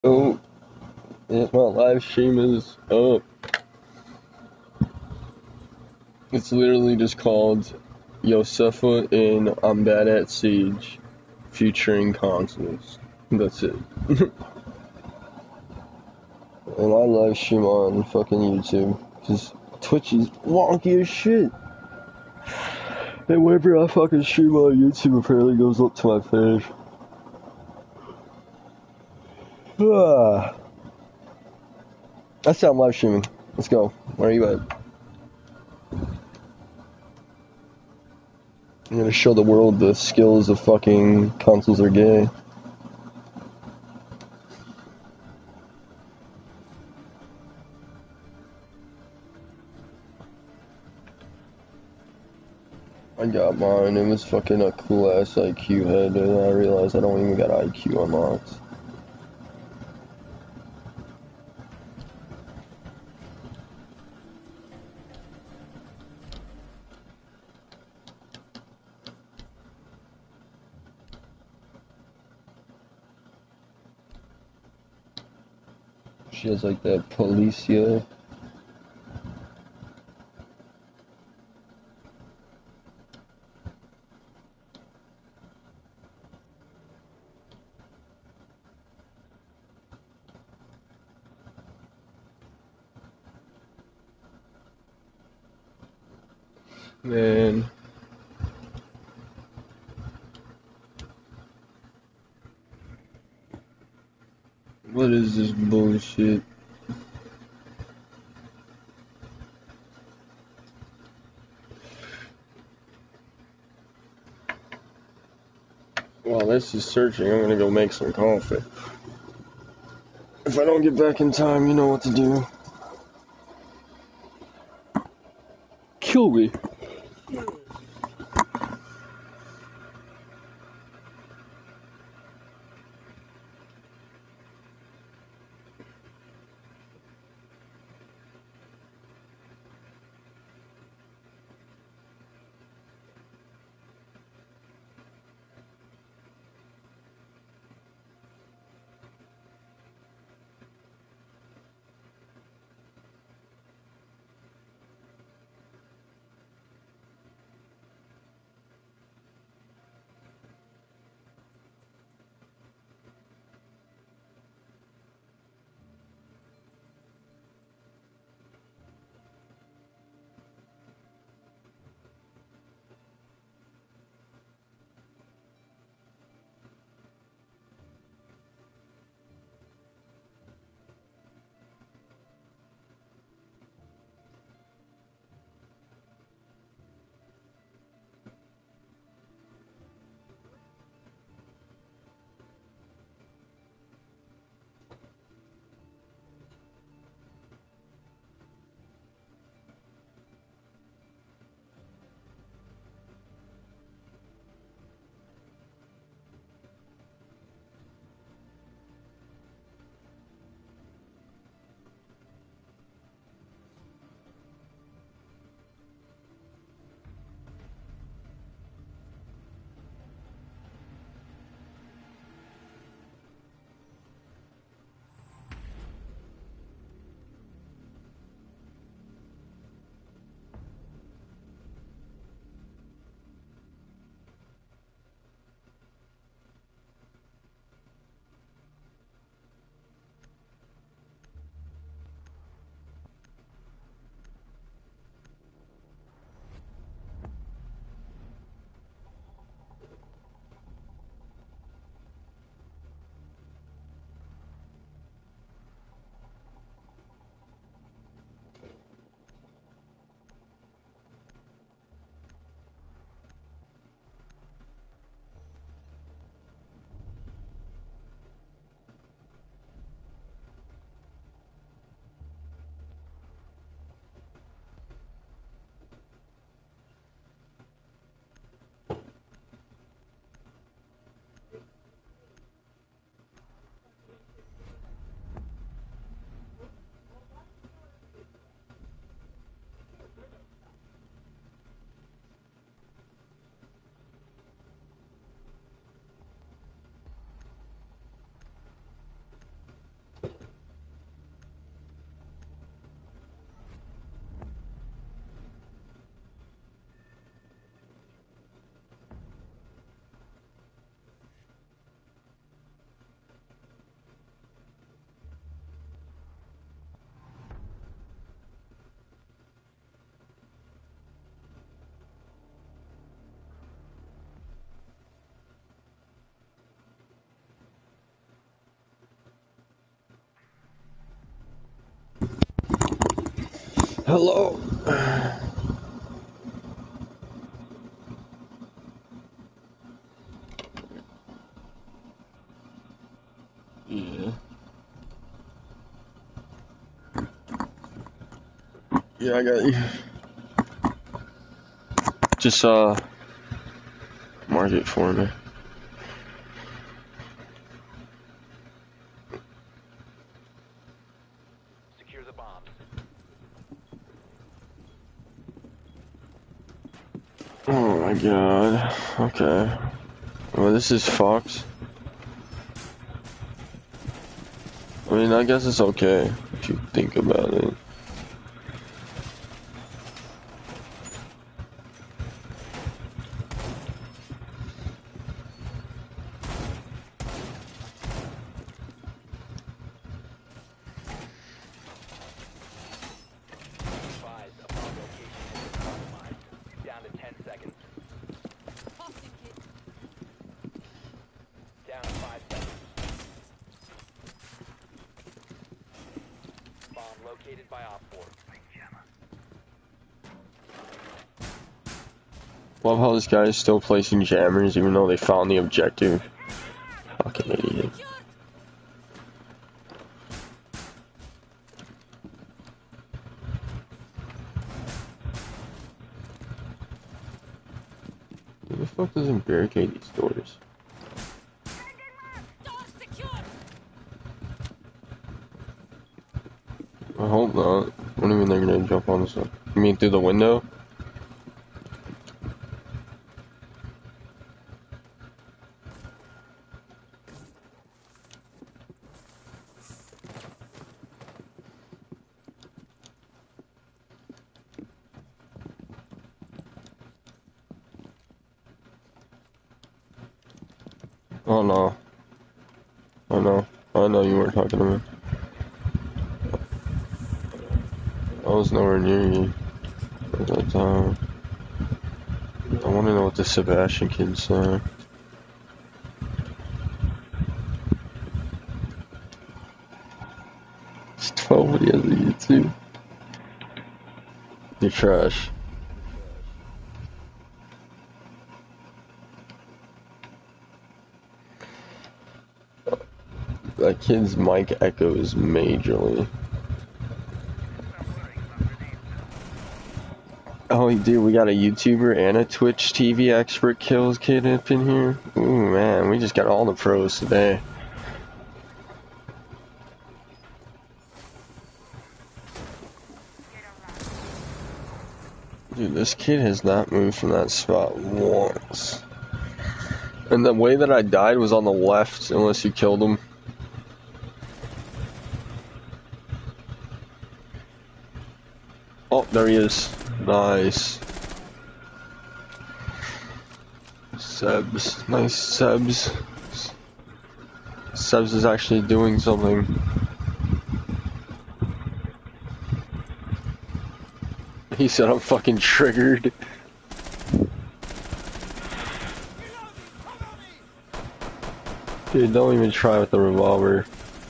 Oh, yeah, my live stream is up. It's literally just called Yosefa in I'm Bad at Siege, featuring consoles. That's it. And I live stream on fucking YouTube, because Twitch is wonky as shit. And whenever I fucking stream on YouTube, apparently goes up to my page. Ah. That's how I'm live streaming. Let's go. Where are you at? I'm gonna show the world the skills of fucking consoles are gay. I got mine. It was fucking a cool ass IQ head, and I realized I don't even got IQ unlocked. She has like that Policia. Man. What is this bullshit? While this is searching, I'm gonna go make some coffee. If I don't get back in time, you know what to do. Kill me. Hello. Yeah. Yeah, I got you. Just mark it for me. Secure the bombs. Oh my god. Okay. Well, this is Fox. I mean, I guess it's okay if you think about it. Advise a bomb location has been compromised. Down to 10 seconds. Down to 5 seconds. Bomb located by Op 4. Love how this guy is still placing jammers even though they found the objective. Fucking idiot. Who the fuck doesn't barricade these doors? I hope not. What do you mean they're gonna jump on this one? You mean through the window? Oh no. I know you weren't talking to me. I was nowhere near you at that time. I want to know what the Sebastian kid's saying. It's 12 when he has a YouTube. You're trash. That kid's mic echoes majorly. Oh, dude, we got a YouTuber and a Twitch TV expert kills kid up in here. Ooh, man, we just got all the pros today. Dude, this kid has not moved from that spot once. And the way that I died was on the left, unless you killed him. Oh, there he is. Nice. Sebs. Nice Sebs. Sebs is actually doing something. He said I'm fucking triggered. Dude, don't even try with the revolver.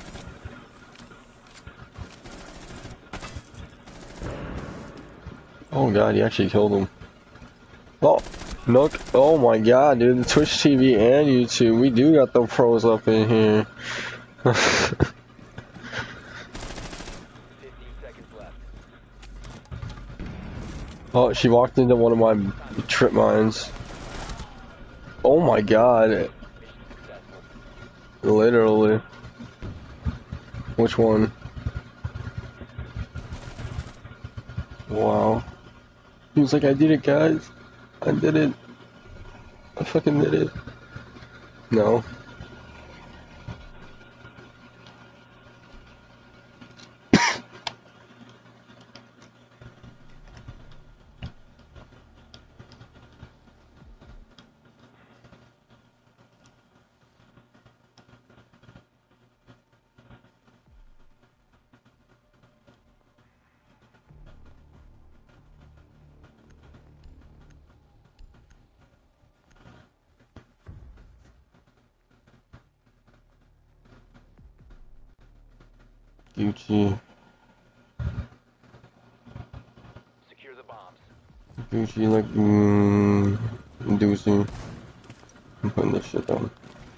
Oh god, he actually killed him. Oh, look. Oh my god, dude. The Twitch TV and YouTube. We do got the pros up in here. 15 seconds left. Oh, she walked into one of my trip mines. Oh my god. Mission successful. Literally. Which one? Wow. He was like, I did it, guys. I did it. I fucking did it. No. Gucci. Gucci, like, doozy. I'm putting this shit down.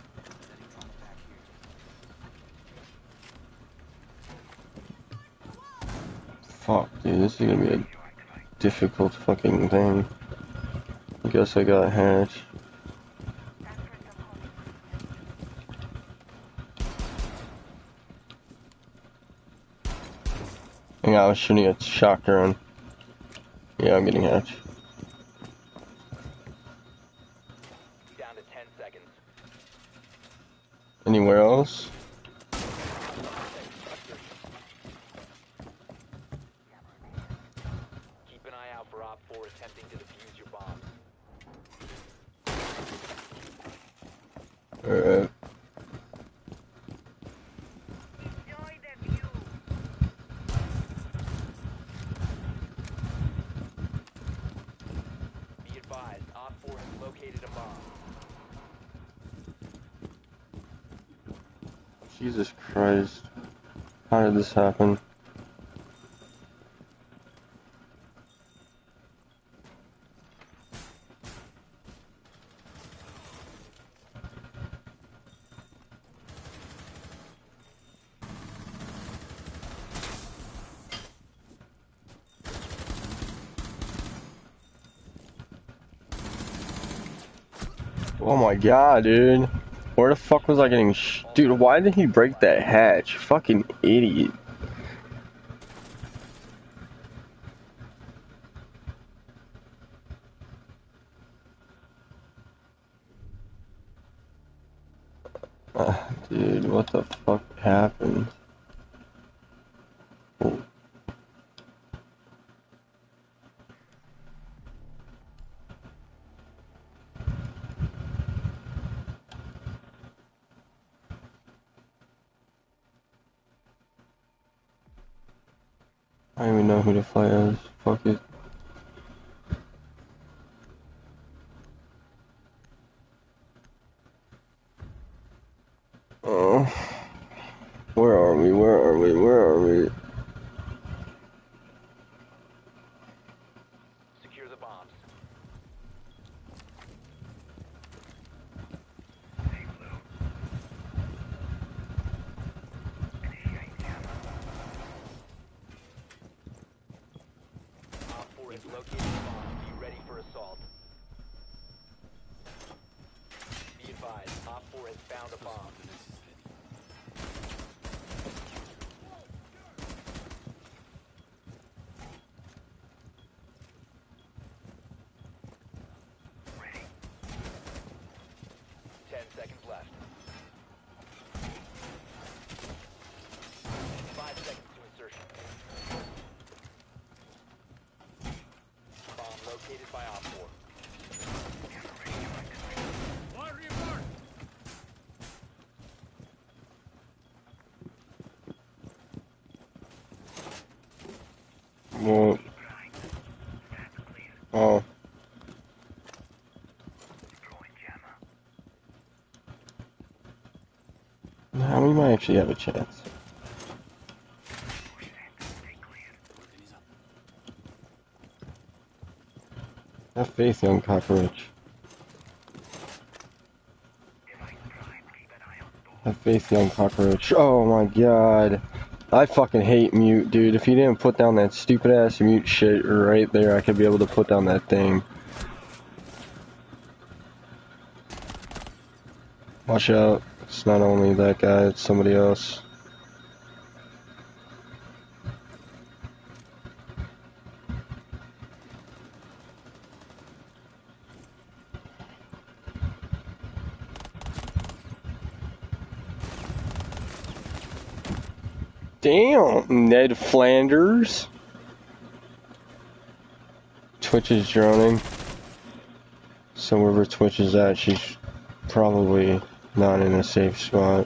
Fuck, dude, this is gonna be a difficult fucking thing. I guess I got hatch. Hang on, I was shooting a shotgun. Yeah, I'm getting hatch. Down to 10 seconds. Anywhere else? Keep an eye out for Op 4 attempting to defuse your bomb. Alright. Be advised, Op 4 has located a bomb. Jesus Christ. How did this happen? Oh my god, dude. Where the fuck was I getting Dude, why did he break that hatch? Fucking idiot. Dude, what the fuck happened? Oh. I don't even know who to fight as. Fuck it. Oh. Where are we? Where are we? Where are we? Secure the bombs. Op 4 has located a bomb. Be ready for assault. Be advised, Op 4 has found a bomb. Ready. 10 seconds left. 5 seconds to insertion. Bomb located by Op 4. What? Oh. Now we might actually have a chance. Have faith, young cockroach. Have faith, young cockroach. Oh my god. I fucking hate mute, dude. If he didn't put down that stupid ass mute shit right there, I could be able to put down that thing. Watch out. It's not only that guy, it's somebody else. Damn, Ned Flanders. Twitch is droning. So wherever Twitch is at, she's probably not in a safe spot.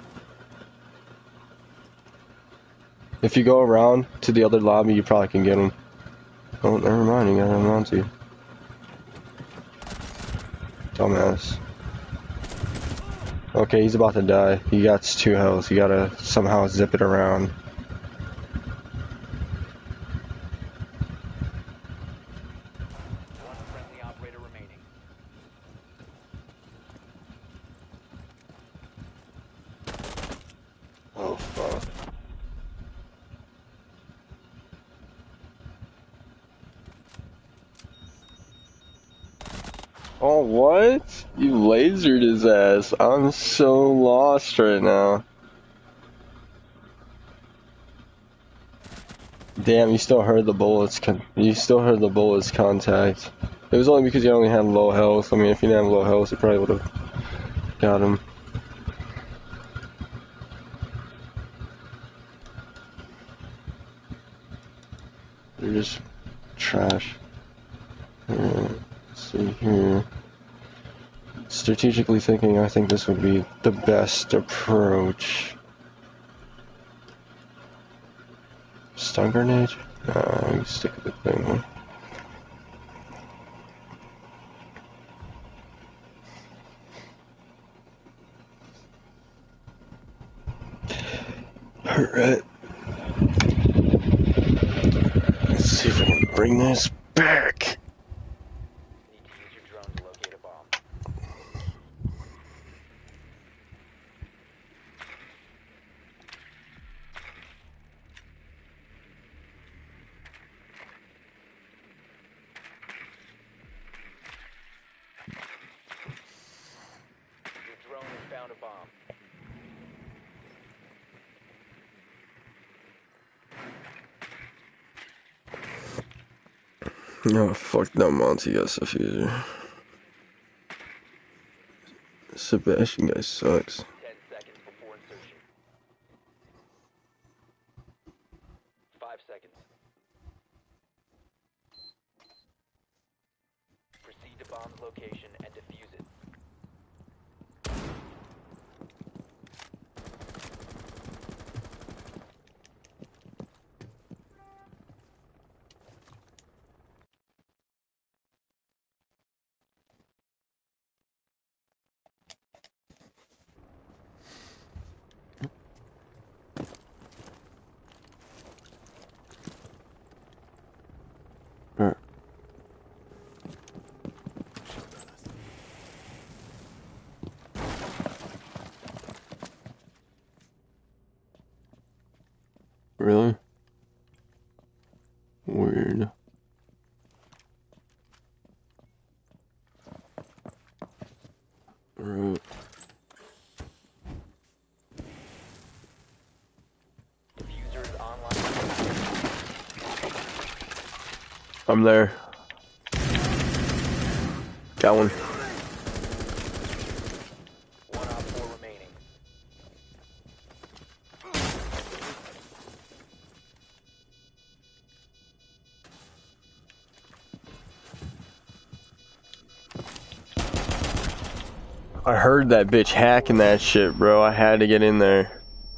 If you go around to the other lobby, you probably can get him. Oh, never mind, you got him on to you. Dumbass. Okay, he's about to die. He got 2 health. You gotta somehow zip it around. Oh, what? You lasered his ass. I'm so lost right now. Damn, you still heard the bullets. You still heard the bullets contact. It was only because you only had low health. I mean, if you didn't have low health, you probably would have got him. They're just trash. Let's see here. Strategically thinking, I think this would be the best approach. Stun grenade? Nah, stick with the thing. Alright. Let's see if I can bring this back. Need to use your drone to locate a bomb. Your drone has found a bomb. Oh, fuck that Monty got stuff easier. Sebastian guy sucks. 10 seconds before insertion. 5 seconds. Proceed to bomb's location and defuse it. Alright. Really? Weird. Alright. Diffuser is online. I'm there. Got one. 1 op 4 remaining. I heard that bitch hacking that shit, bro. I had to get in there.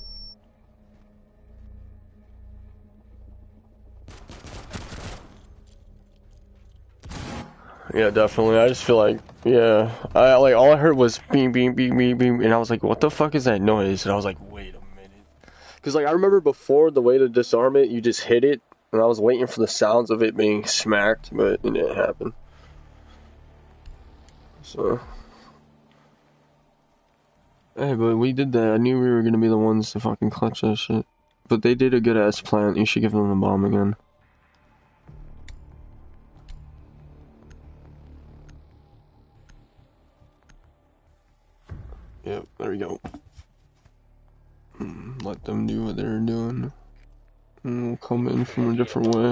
Yeah, definitely. I just feel like, yeah. I like all I heard was beam, beam, beam, beam, beam, and I was like, what the fuck is that noise? And I was like, wait a minute. Because like I remember before the way to disarm it, you just hit it, and I was waiting for the sounds of it being smacked, but it didn't happen. So. Hey, but we did that. I knew we were gonna be the ones to fucking clutch that shit. But they did a good ass plant. You should give them the bomb again. Yep, there we go. Let them do what they're doing. And we'll come in from a different way.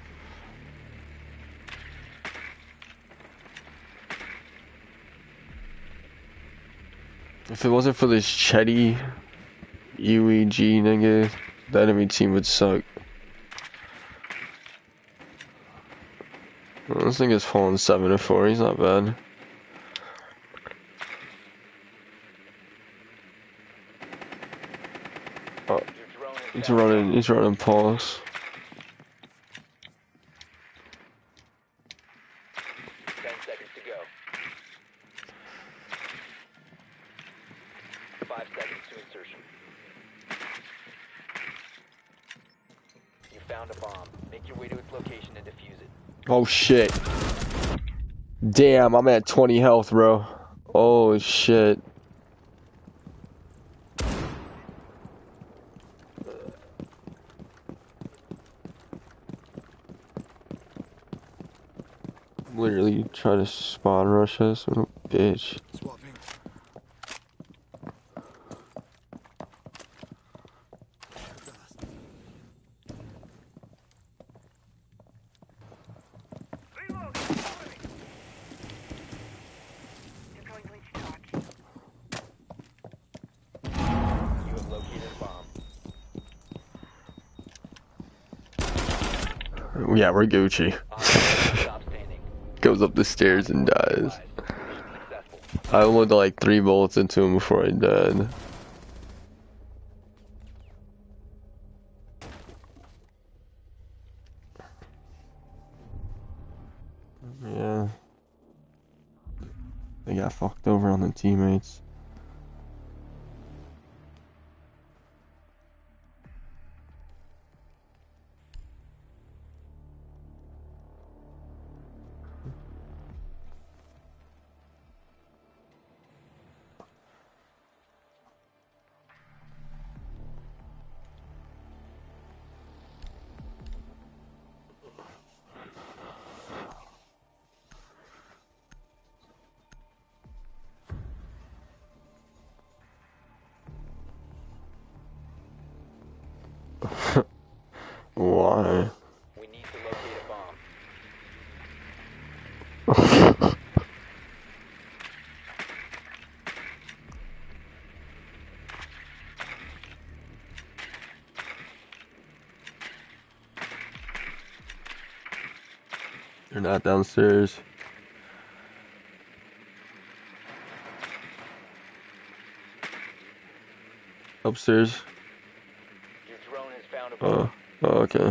If it wasn't for this Chetty UEG nigga, the enemy team would suck. Well, this nigga's falling 7-4, he's not bad. Oh, he's running pulse. 10 seconds to go. 5 seconds to insertion. You found a bomb. Make your way to its location and defuse it. Oh shit. Damn, I'm at 20 health, bro. Oh shit. Literally try to spawn rush us, what a bitch. Swapping. You have located a bomb. Yeah, we're Gucci. Op 4 stop standing. Goes up the stairs and dies. Neutralized. Mission successful. I loaded like 3 bullets into him before I died. Yeah. They got fucked over on the teammates. Why? We need to locate a bomb. They're not downstairs. Upstairs. Your drone has found a bomb. Oh, okay.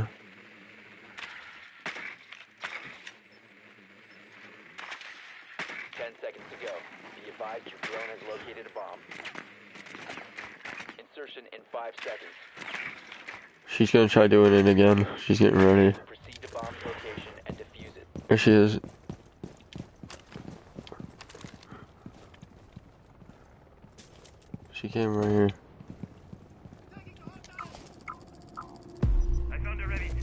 Ten seconds to go. Be advised your drone has located a bomb. Insertion in 5 seconds. She's gonna try doing it again. She's getting ready. Proceed to bomb's location and defuse it. There she is. She came right here. I found a ready.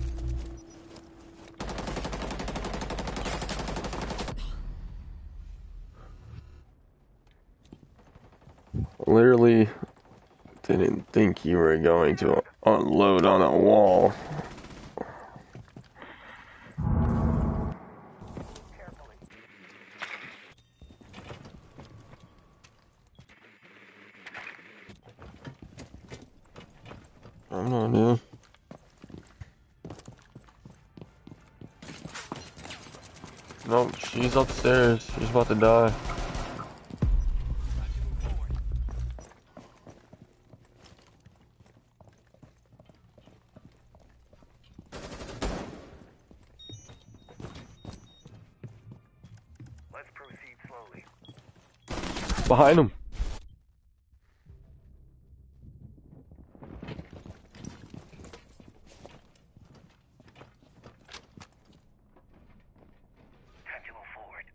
Literally didn't think you were going to unload on a wall. I don't know, dude. No, she's upstairs. She's about to die. Let's proceed slowly. Behind him. Time to move forward.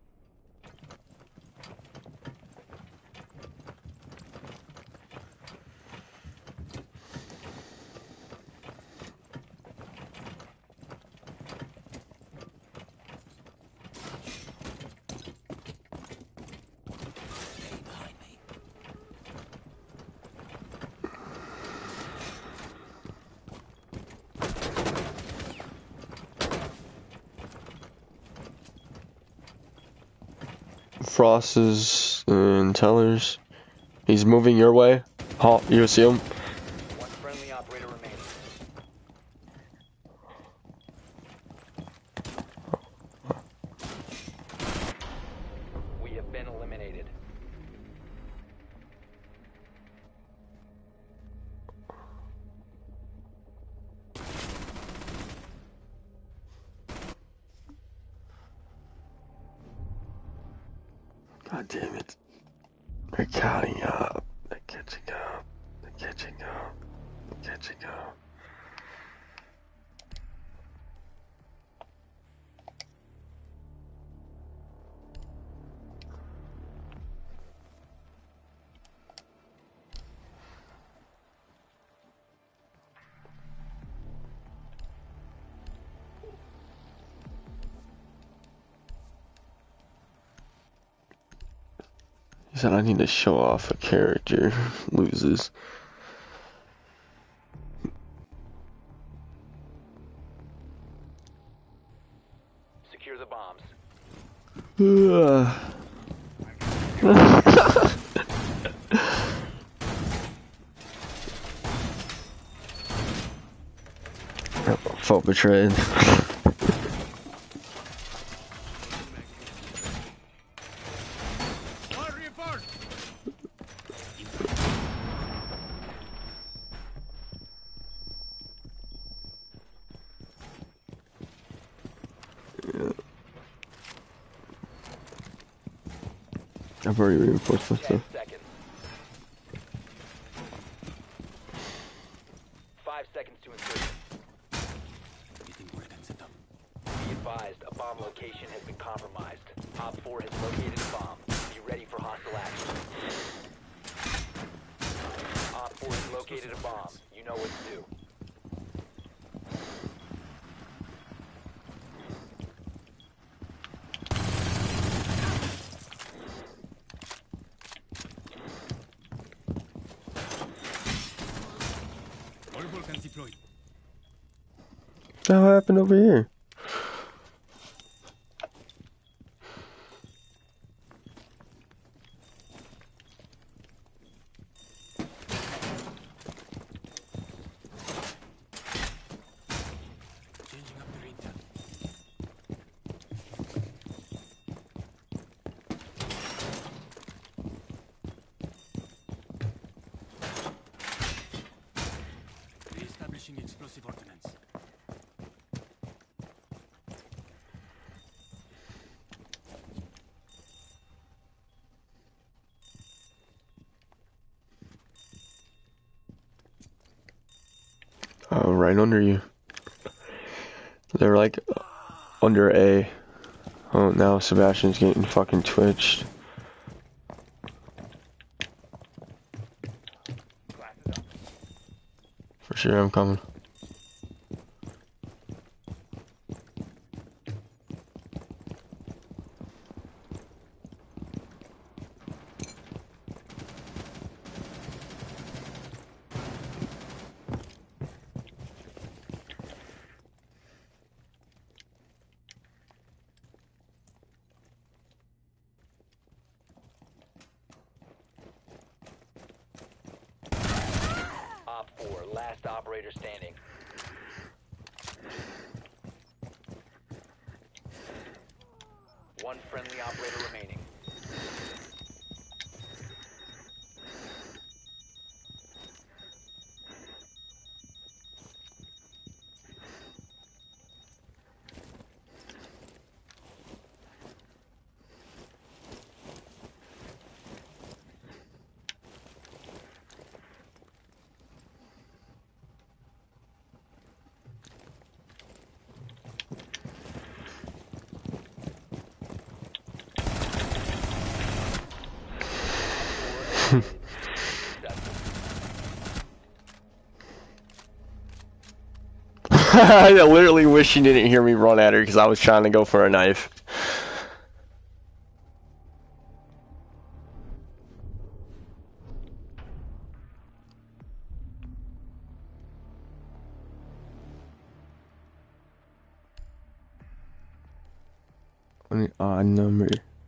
Frost is in Tellers. He's moving your way. Oh, you see him? One friendly operator remaining. We have been eliminated. God damn it. They're counting up. They're catching up. They're catching up. They're catching up. Said I need to show off a character. Loses. Secure the bombs. Felt betrayed. I've already reinforced 10 myself. seconds. 5 seconds to insertion. Be advised, a bomb location has been compromised. Op 4 has located a bomb. Be ready for hostile action. Op 4 has located a bomb. You know what to do. What happened over here? Re-establishing explosive ordnance. Oh, right under you. They're like under A. Oh, now Sebastian's getting fucking twitched. For sure, I'm coming. Op 4, last operator standing. One friendly operator remaining. I literally wish she didn't hear me run at her because I was trying to go for a knife. An odd number.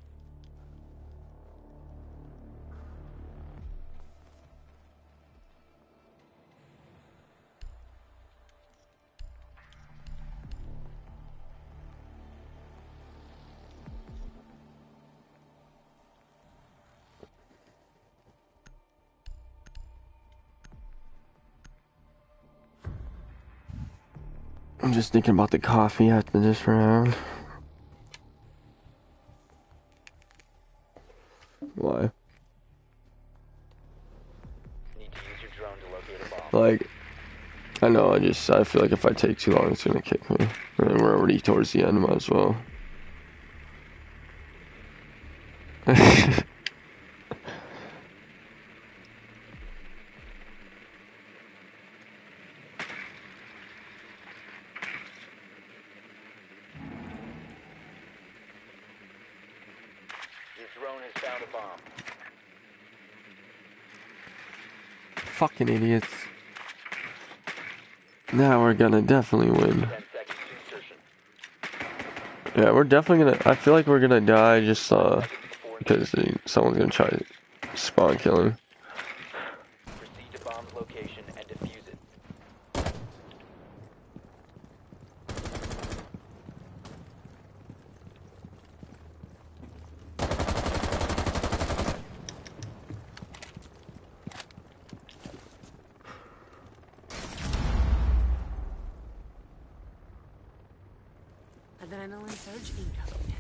I'm just thinking about the coffee after this round. Why? Need to use your drone to locate a bomb. Like, I know, I feel like if I take too long, it's gonna kick me. And we're already towards the end, might as well. Your drone has found a bomb. fucking idiots. Now we're gonna definitely win. 10 seconds to insertion. Yeah, we're definitely gonna. I feel like we're gonna die just Seconds before because someone's gonna try to spawn kill him. proceed to bomb's location and defuse it. Adrenaline surge incoming.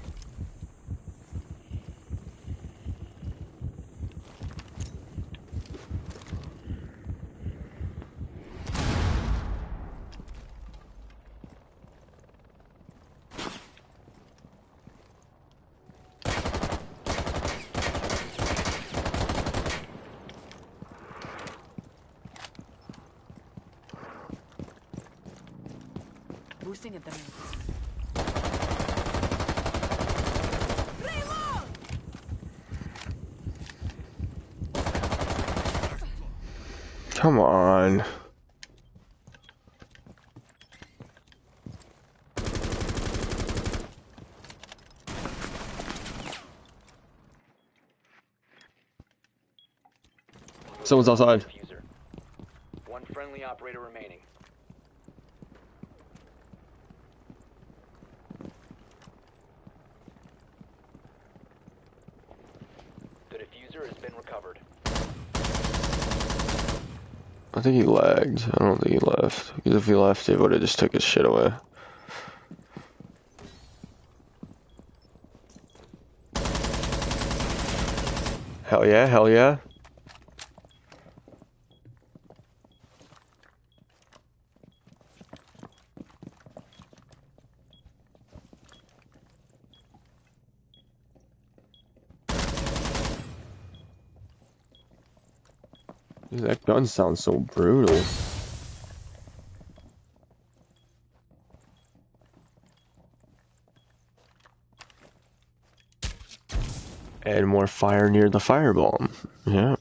Boosting adrenaline. Come on. Someone's outside. Diffuser. One friendly operator remaining. The diffuser has been recovered. I think he lagged. I don't think he left. Because if he left, he would have just took his shit away. Hell yeah, hell yeah. Dude, that gun sounds so brutal. Add more fire near the firebomb. Yeah.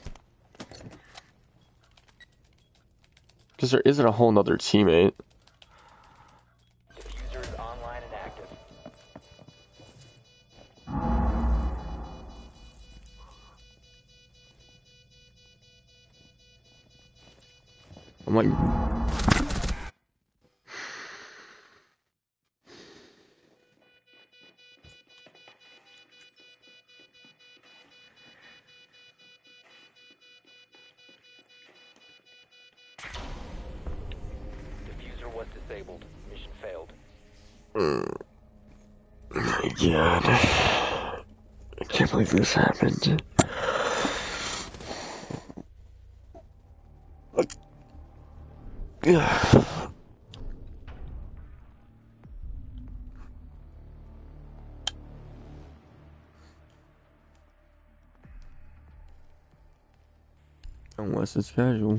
Because there isn't a whole nother teammate. Diffuser is online and active. I'm like... Diffuser was disabled. Mission failed. My God. I can't believe this happened. Unless it's casual.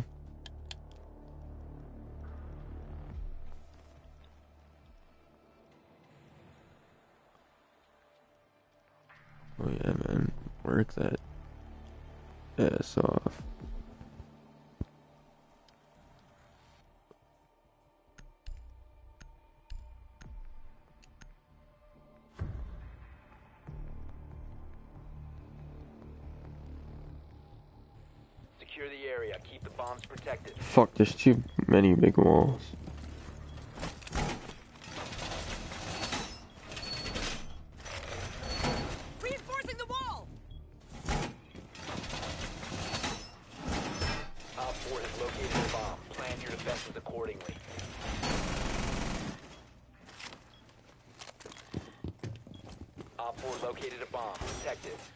Oh yeah, man. Work that ass off. Secure the area. Keep the bombs protected. Fuck, there's too many big walls. Reinforcing the wall! Op 4 has located a bomb. Plan your defenses accordingly. Op 4 located a bomb. Protect it.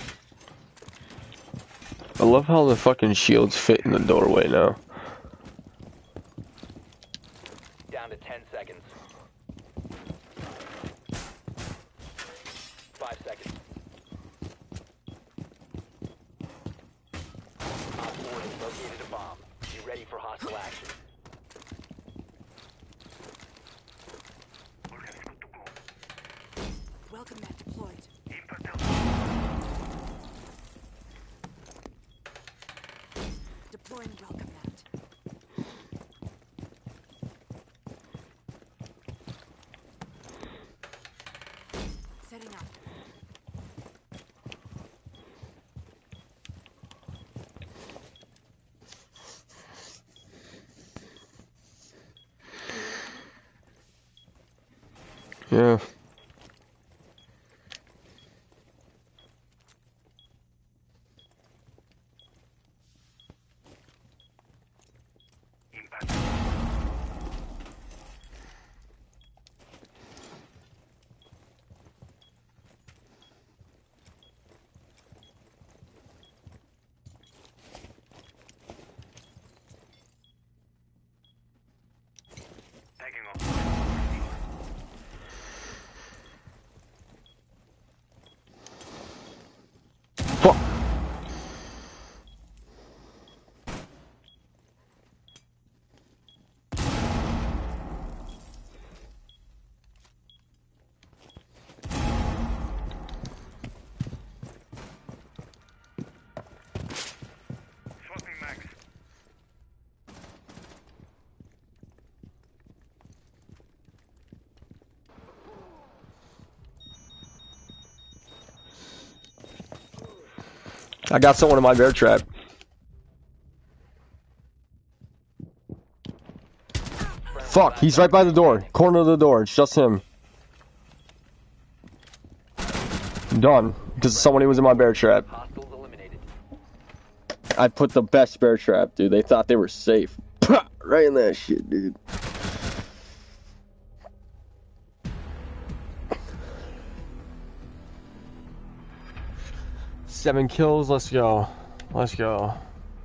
I love how the fucking shields fit in the doorway now. Down to 10 seconds. 5 seconds. Op 4 has located a bomb. Be ready for hostile action. Welcome mat deployed. Deploying drone. Heading up. Yeah. Impact. Tagging off. Fuck. Swapping mags. I got someone in my bear trap. Fuck, he's right by the door. Corner of the door. It's just him. Done. Because someone was in my bear trap. Hostiles eliminated. I put the best bear trap, dude. They thought they were safe. Right in that shit, dude. Seven kills. Let's go. Let's go.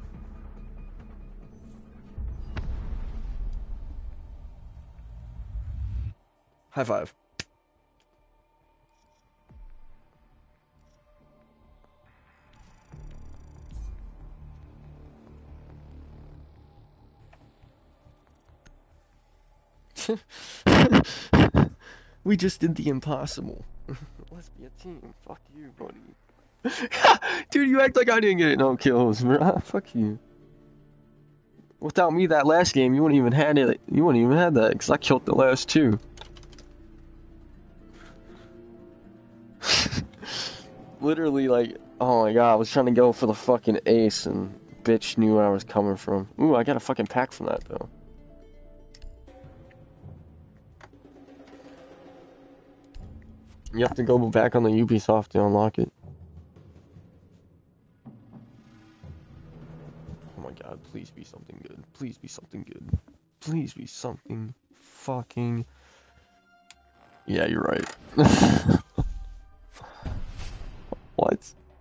High five. We just did the impossible. Let's be a team. Fuck you, buddy. Dude, you act like I didn't get no kills, bro. Fuck you. Without me that last game, you wouldn't even had it. You wouldn't even had that because I killed the last two. Literally, like, oh my god, I was trying to go for the fucking ace and bitch knew where I was coming from. Ooh, I got a fucking pack from that though. You have to go back on the Ubisoft to unlock it. Oh my god, please be something good. Please be something good. Please be something fucking... Yeah, you're right. What?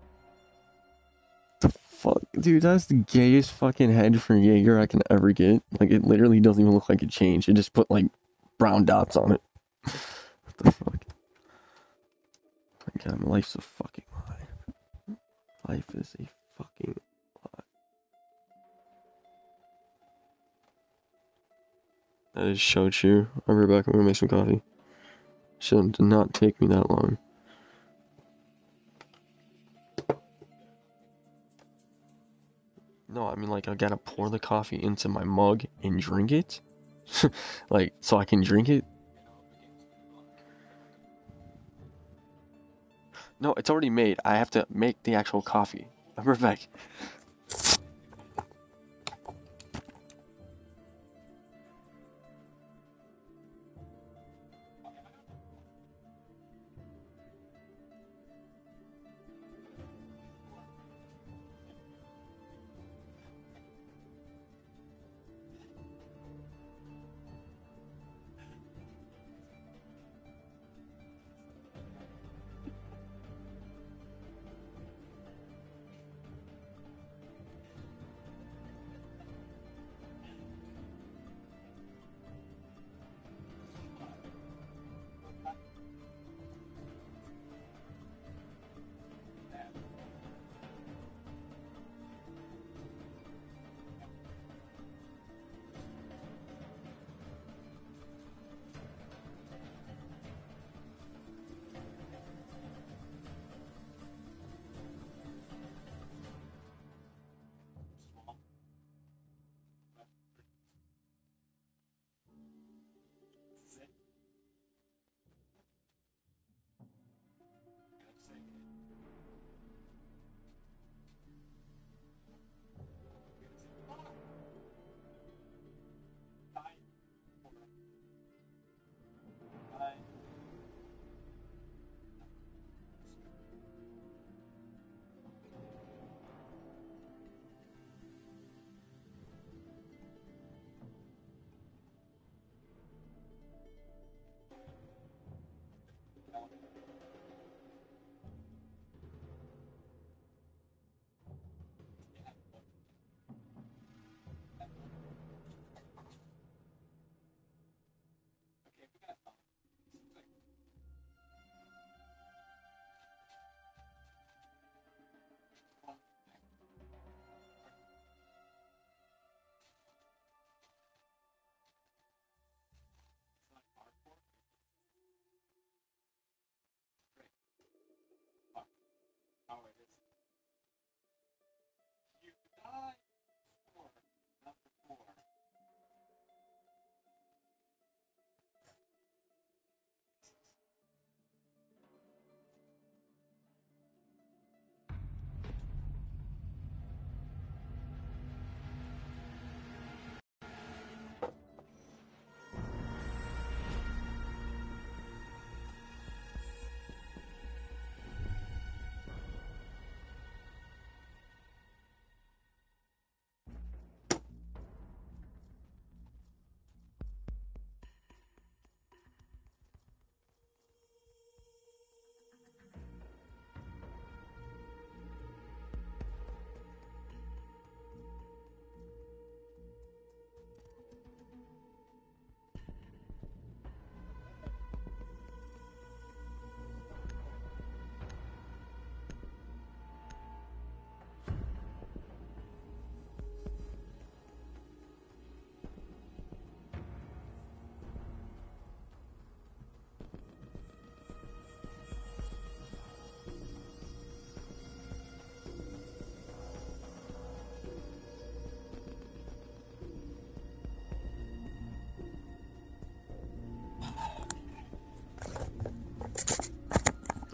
The fuck? Dude, that's the gayest fucking head for Jaeger I can ever get. Like, it literally doesn't even look like it changed. It just put, like, brown dots on it. What the fuck? My god, my life's a fucking lie. Life is a fucking lie. That is so true. I'll be back. I'm gonna make some coffee. Did not take me that long. No, I mean, like, I gotta pour the coffee into my mug and drink it. Like, so I can drink it. No, it's already made. I have to make the actual coffee. I'll be right back.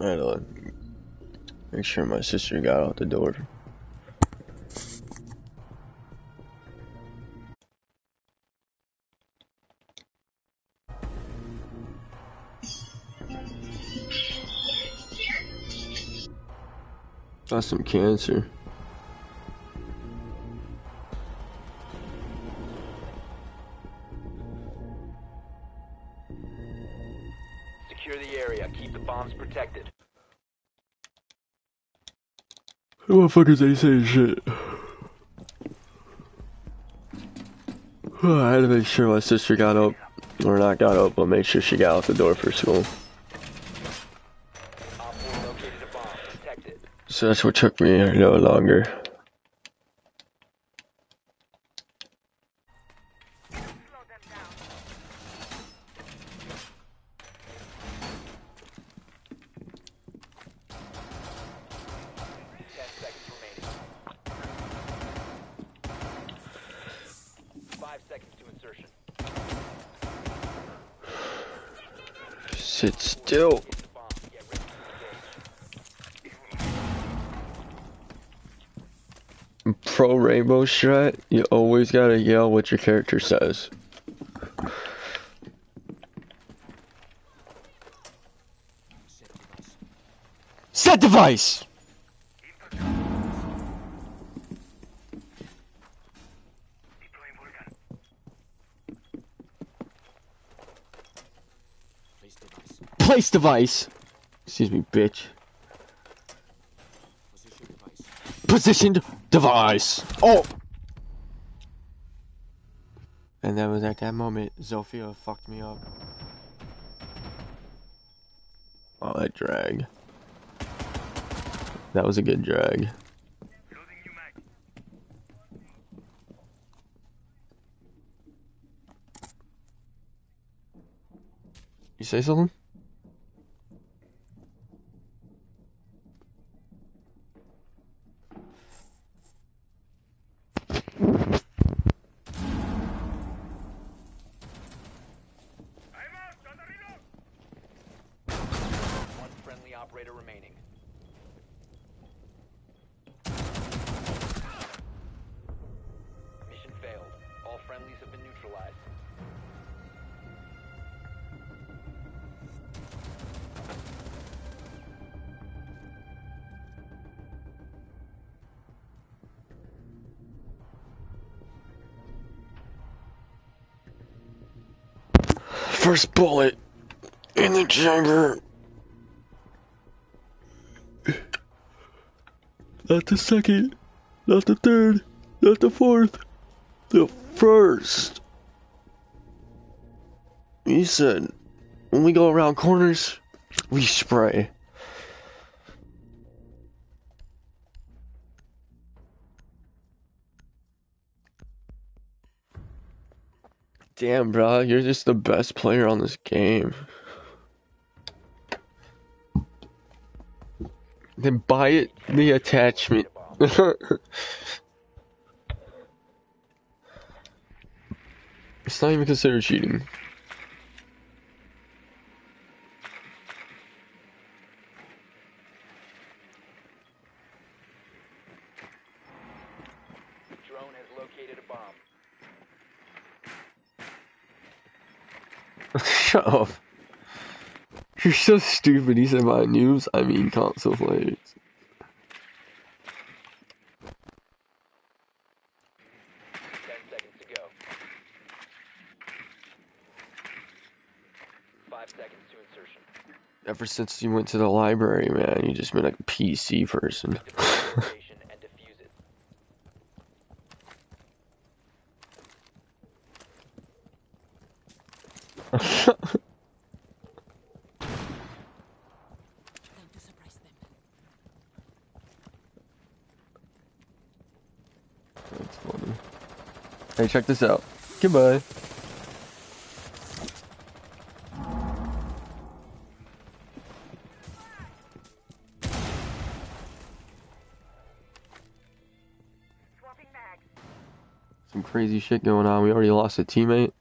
I had to make sure my sister got out the door. Got some cancer. Secure the area. Keep the bombs protected. The motherfuckers ain't saying shit. I had to make sure my sister got up, or not got up, but make sure she got out the door for school. Op 4 located a bomb. Protect it. So that's what took me a little longer. Slow them down. 10 seconds remaining. 5 seconds to insertion. Sit still. Locate the bomb. Get ready to engage. Pro Rainbow Strat, you always gotta yell what your character says. Set device! Deploying Vulcan. Place device! Excuse me, bitch. Positioned device! Oh! And that was at that moment, Zofia fucked me up. Oh, that drag. That was a good drag. Loading new mag. You say something? I'm out. On the reload. One friendly operator remaining. Mission failed. All friendlies have been neutralized. First bullet in the chamber. Not the second, not the third, not the fourth, the first. He said, when we go around corners, we spray. Damn, bro, you're just the best player on this game. Then buy it the attachment. It's not even considered cheating. Drone has located a bomb. Shut up. You're so stupid. He said by noobs, I mean console players. 10 seconds to go. 5 seconds to insertion. Ever since you went to the library, man, you just been like a PC person. Deploy the location and defuse it. Time to surprise them. That's funny. Hey, check this out. Goodbye. Swapping mags. Some crazy shit going on. We already lost a teammate.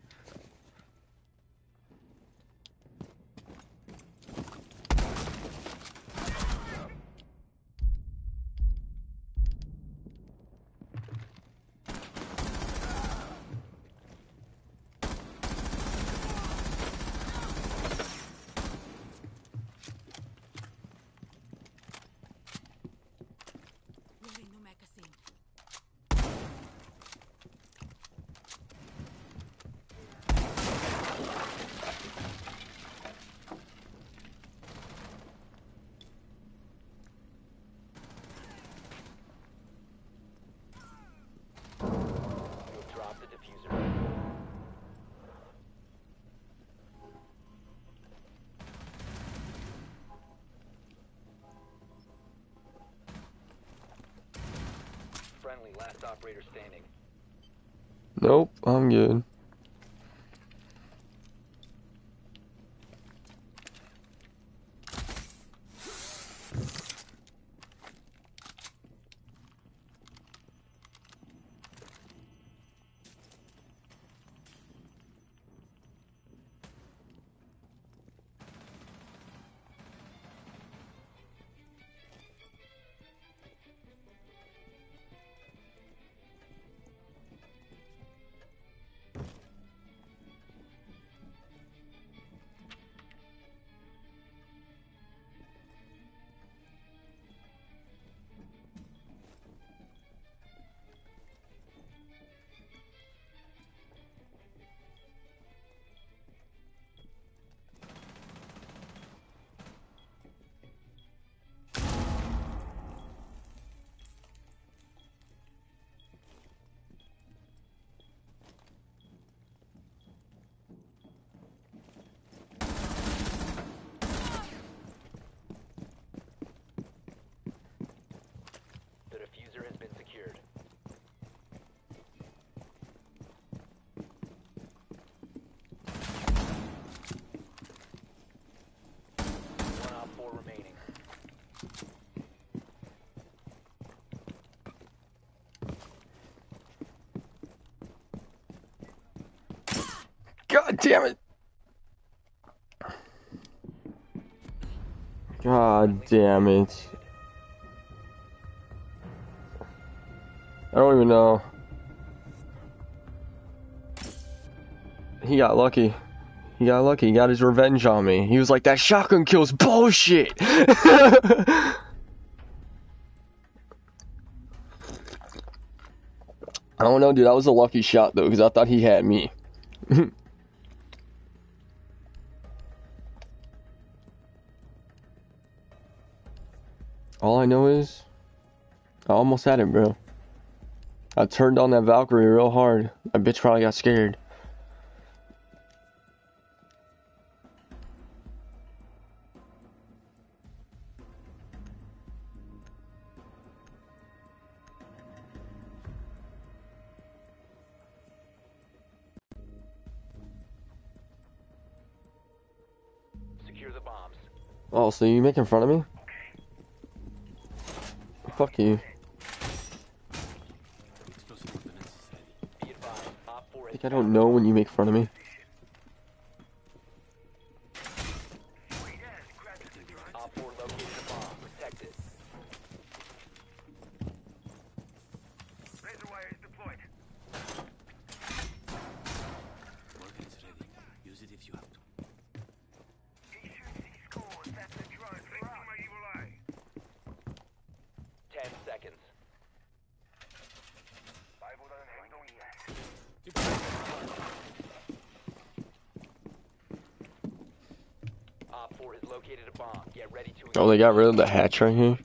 last operator standing. Nope, I'm good. The diffuser has been secured. One op 4 remaining. God damn it! God damn it. I don't even know. He got lucky. He got lucky. He got his revenge on me. He was like, that shotgun kill's bullshit! I don't know, dude. That was a lucky shot, though, because I thought he had me. All I know is, I almost had him, bro. I turned on that Valkyrie real hard. That bitch probably got scared. Secure the bombs. Oh, so you making fun of me? Fuck you. Explosive ordnance is ready. Be advised, op 4 has Think I don't know when you make fun of me? op 4 located a bomb. Protect it. Razor wire is deployed. Ordnance ready. Use it if you have to. He shoots these scores. That's the drone. Blinking my evil eye. 10 seconds. 나보다는 행동이야. Op 4 has located a bomb. Get ready to Oh, they got rid of the hatch right here?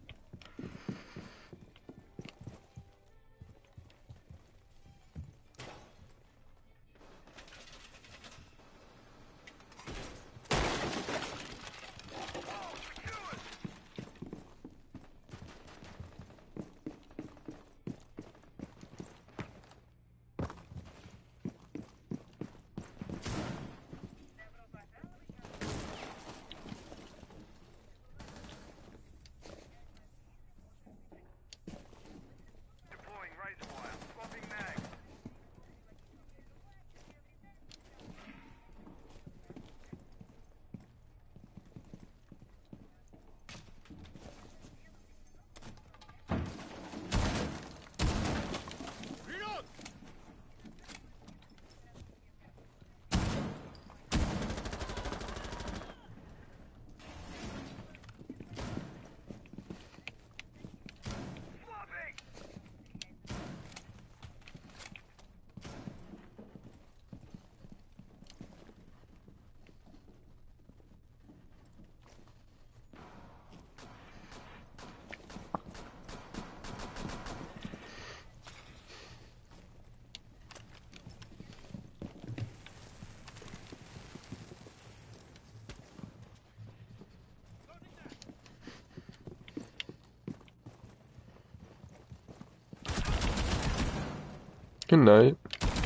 Good night.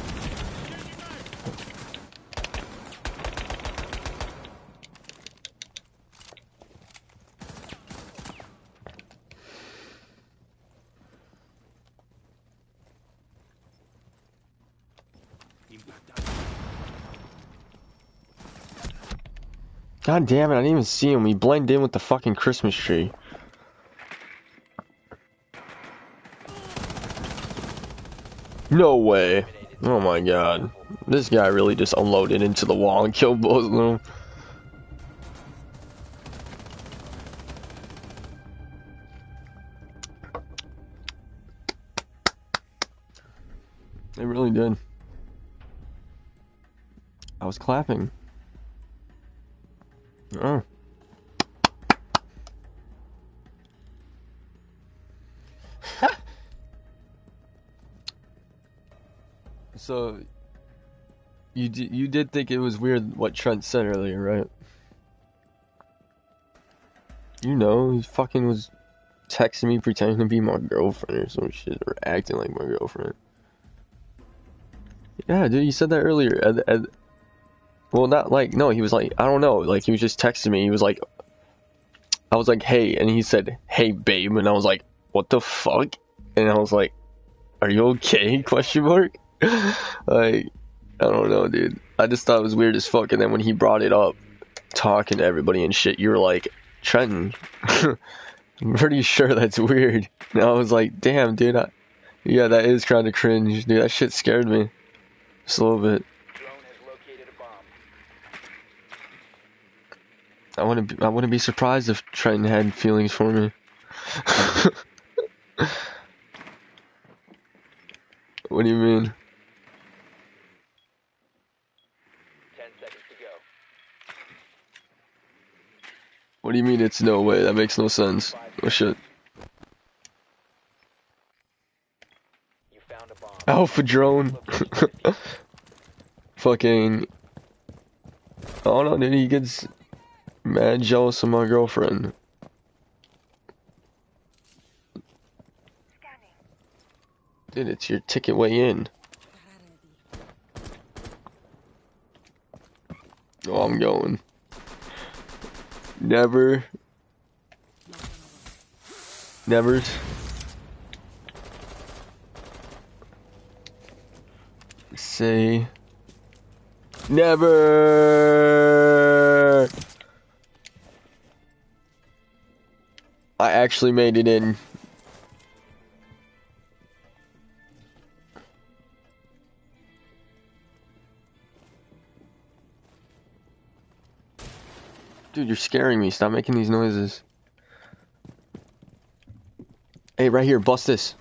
God damn it, I didn't even see him. He blended in with the fucking Christmas tree. No way. Oh my god. This guy really just unloaded into the wall and killed both of them. They really did. I was clapping. Oh. So, you did think it was weird what Trent said earlier, right? You know, he fucking was texting me pretending to be my girlfriend or some shit, or acting like my girlfriend. Yeah, dude, you said that earlier. Well, not like, no, he was like, I don't know, like, he was just texting me, he was like, I was like, hey, and he said, hey, babe, and I was like, what the fuck? And I was like, are you okay, question mark? Like, I don't know, dude, I just thought it was weird as fuck, and then when he brought it up, talking to everybody and shit, you were like, Trenton, I'm pretty sure that's weird, and I was like, damn, dude, yeah, that is kind of cringe, dude, that shit scared me, just a little bit. I wouldn't be surprised if Trenton had feelings for me. What do you mean? 10 seconds to go. What do you mean it's no way? That makes no sense. Oh shit. You found a bomb. Alpha drone. Fucking. I don't know, dude. He gets mad jealous of my girlfriend. Dude, it's your ticket way in. Oh, I'm going. Never say never. I actually made it in. Dude, you're scaring me. Stop making these noises. Hey, right here, bust this.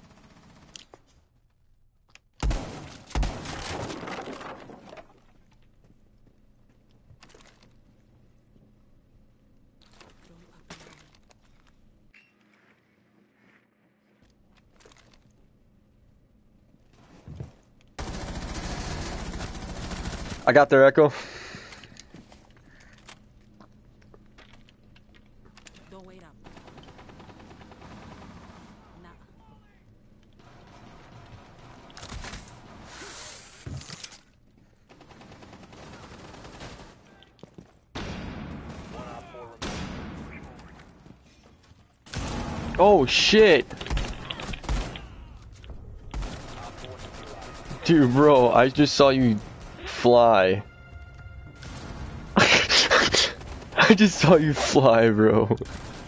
I got their echo. Don't wait up. Nah. Oh shit. Dude, bro, I just saw you fly. I just saw you fly, bro.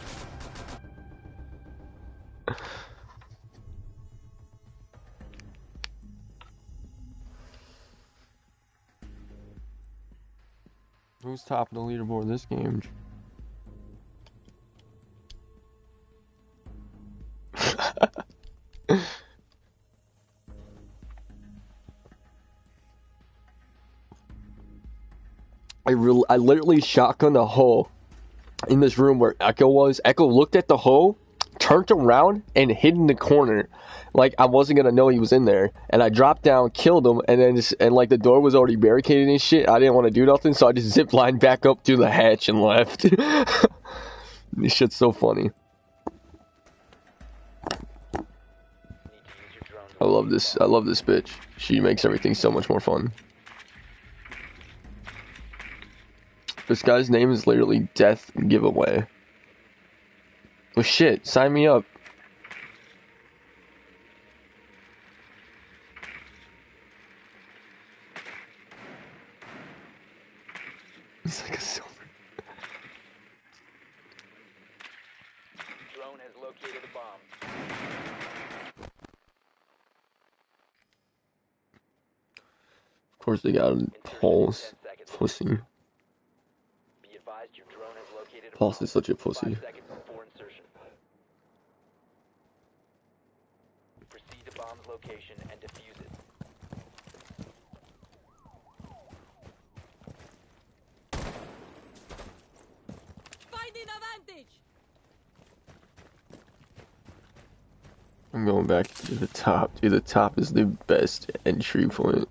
Who's top of the leaderboard this game? I literally shotgunned a hole in this room where Echo was. Echo looked at the hole, turned around, and hid in the corner. Like, I wasn't gonna know he was in there. And I dropped down, killed him, and then like the door was already barricaded and shit. I didn't want to do nothing, so I just ziplined back up through the hatch and left. This shit's so funny. Need to use your drone to I love this. I love this bitch. She makes everything so much more fun. This guy's name is literally Death Giveaway. Well, shit. Sign me up. He's like a silver. Drone has located a bomb. Of course they got Insertion in Pulse. 10 seconds. Pussy. Be advised your drone has located a Pulse bomb. is such a 5 pussy. seconds before insertion. Proceed to bomb's location and defuse it. Finding advantage. I'm going back to the top. Dude, the top is the best entry point.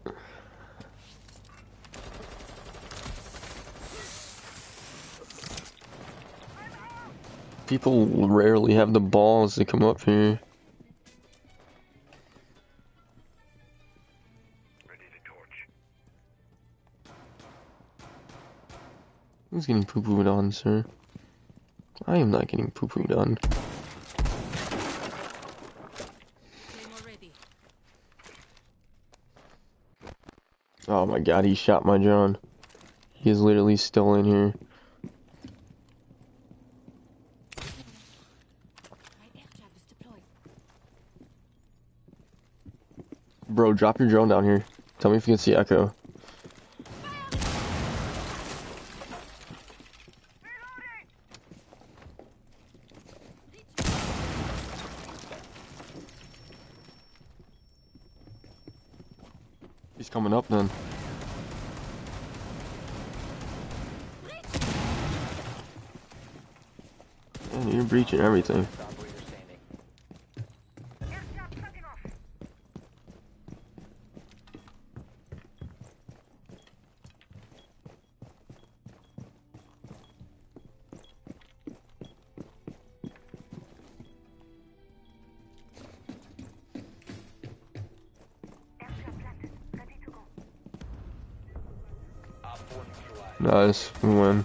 People rarely have the balls to come up here. Ready to torch. Who's getting poo-pooed on, sir? I am not getting poo-pooed on. Claymore ready. Oh my god, he shot my drone. He is literally still in here. My air trap is deployed. Bro, drop your drone down here. Tell me if you can see Echo. He's coming up then. Man, you're breaching everything. Operator standing. Aircraft taking off. Aircraft landed. Ready to go. Op 4 neutralized. Nice, we win.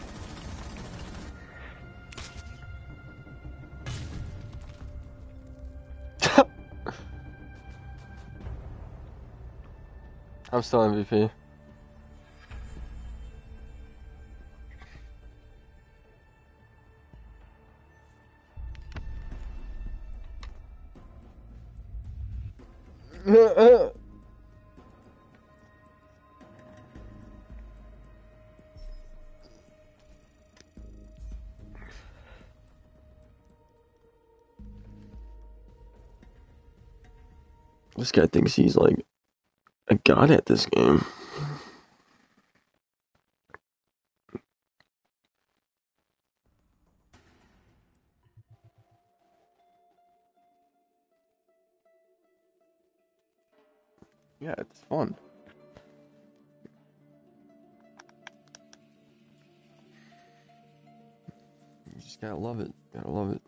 I'm still MVP. This guy thinks he's like a god at this game. Yeah, it's fun. You just gotta love it. Gotta love it.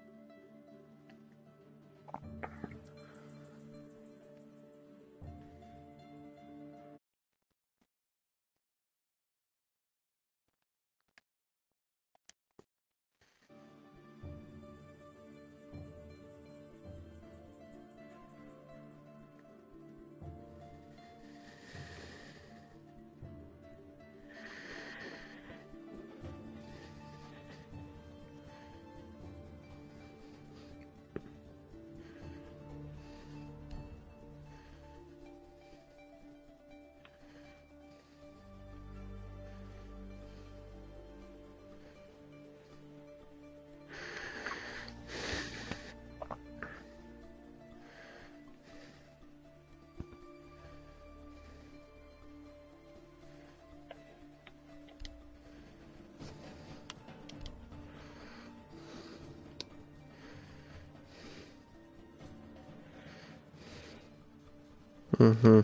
Mm-hmm.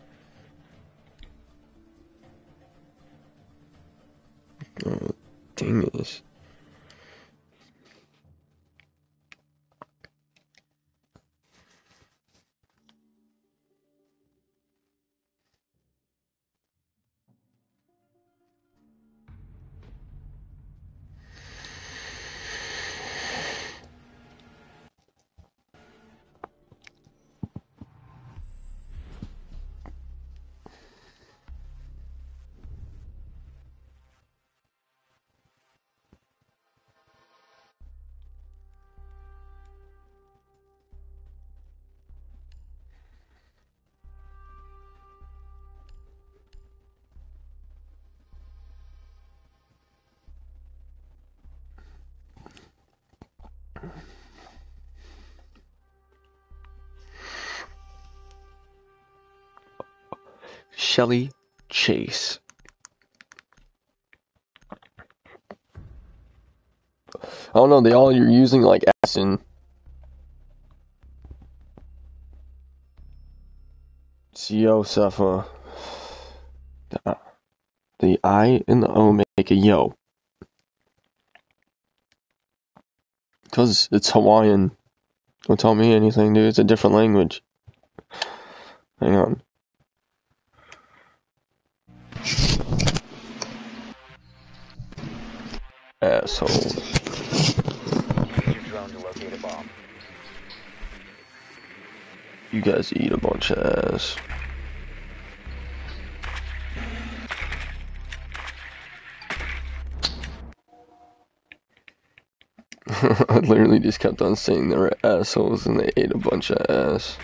Oh, dang this. Shelly Chase. I don't know, they all you're using like acid. CO Safa. The I and the O make a yo. Because it's Hawaiian. Don't tell me anything, dude. It's a different language. Hang on. Asshole. Use your drone to locate a bomb. You guys eat a bunch of ass. I literally just kept on saying they were assholes and they ate a bunch of ass.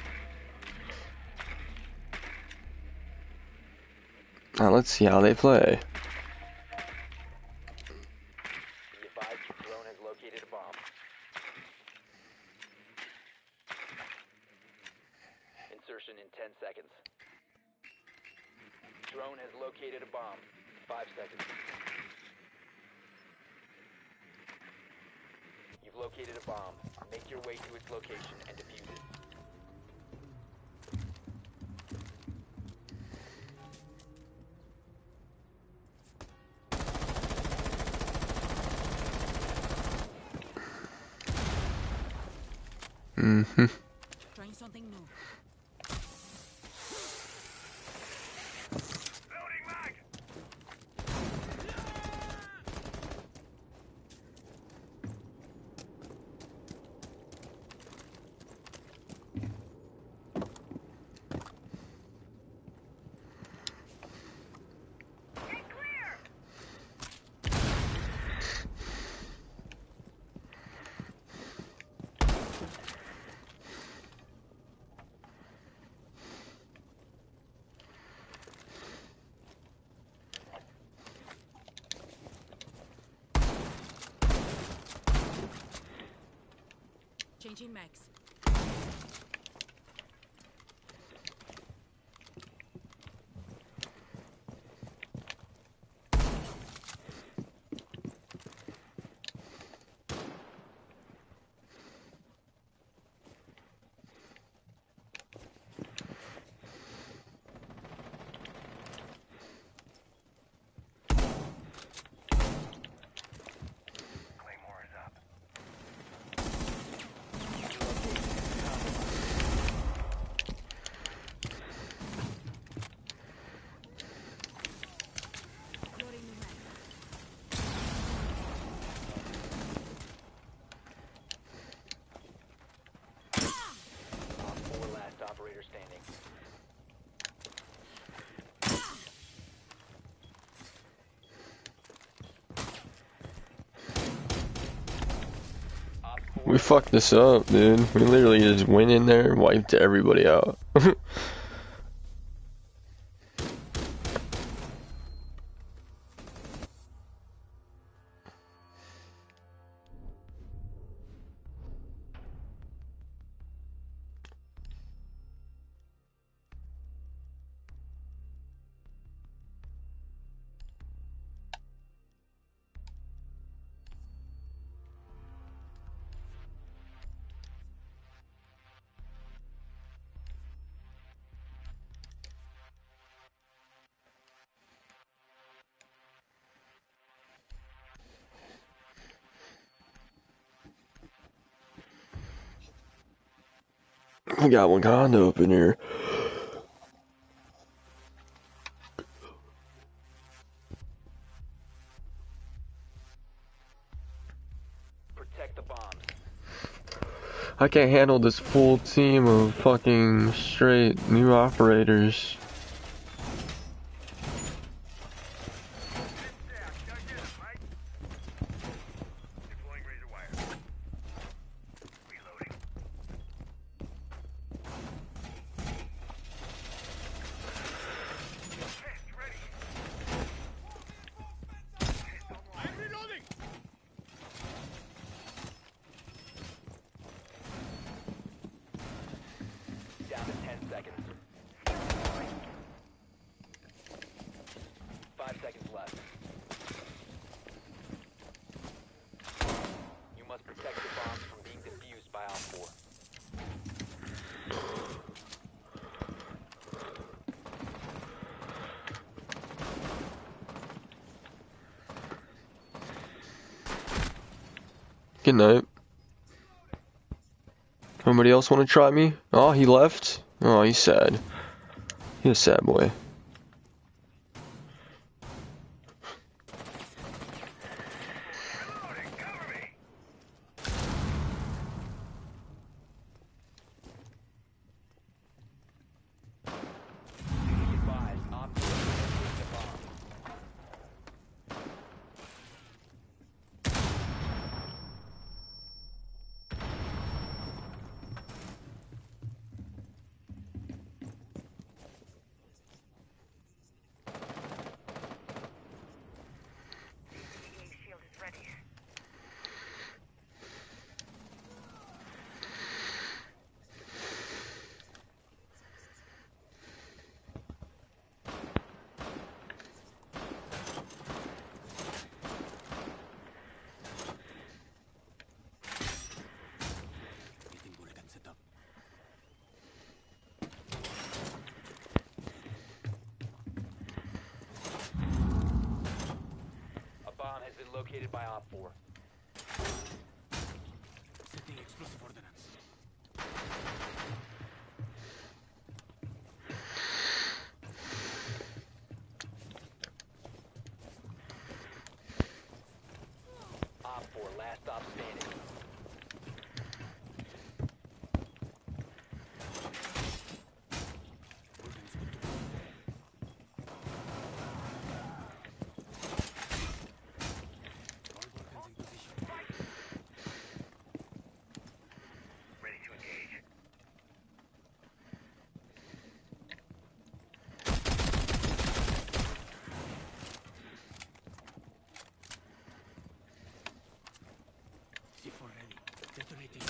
Now let's see how they play. Be advised your drone has located a bomb. Insertion in 10 seconds. Drone has located a bomb. 5 seconds. You've located a bomb. Make your way to its location and defuse it. Mm-hmm. Trying something new. Loading mag! Get clear! Changing max. Claymore is up. Loading new max. Op 4 last operator standing. Op 4 We fucked this up, dude. We literally just went in there and wiped everybody out. We got Wakanda up in here. protect the bombs. I can't handle this full team of fucking straight new operators. Stack, dug in, right? Deploying razor wire. Reloading. Test ready. I'm reloading. Down to 10 seconds. Good night. Anybody else want to try me? Oh, he left? Oh, he's sad. He's a sad boy. Be advised, Op 4 has located a bomb. EA shield is ready. Getting bullet set up. A bomb has been located by Op 4. Setting explosive ordnance. Op 4, last stop standing. Ordnance good to go. All weapons in position. Ready to engage. C4 ready. Detonating.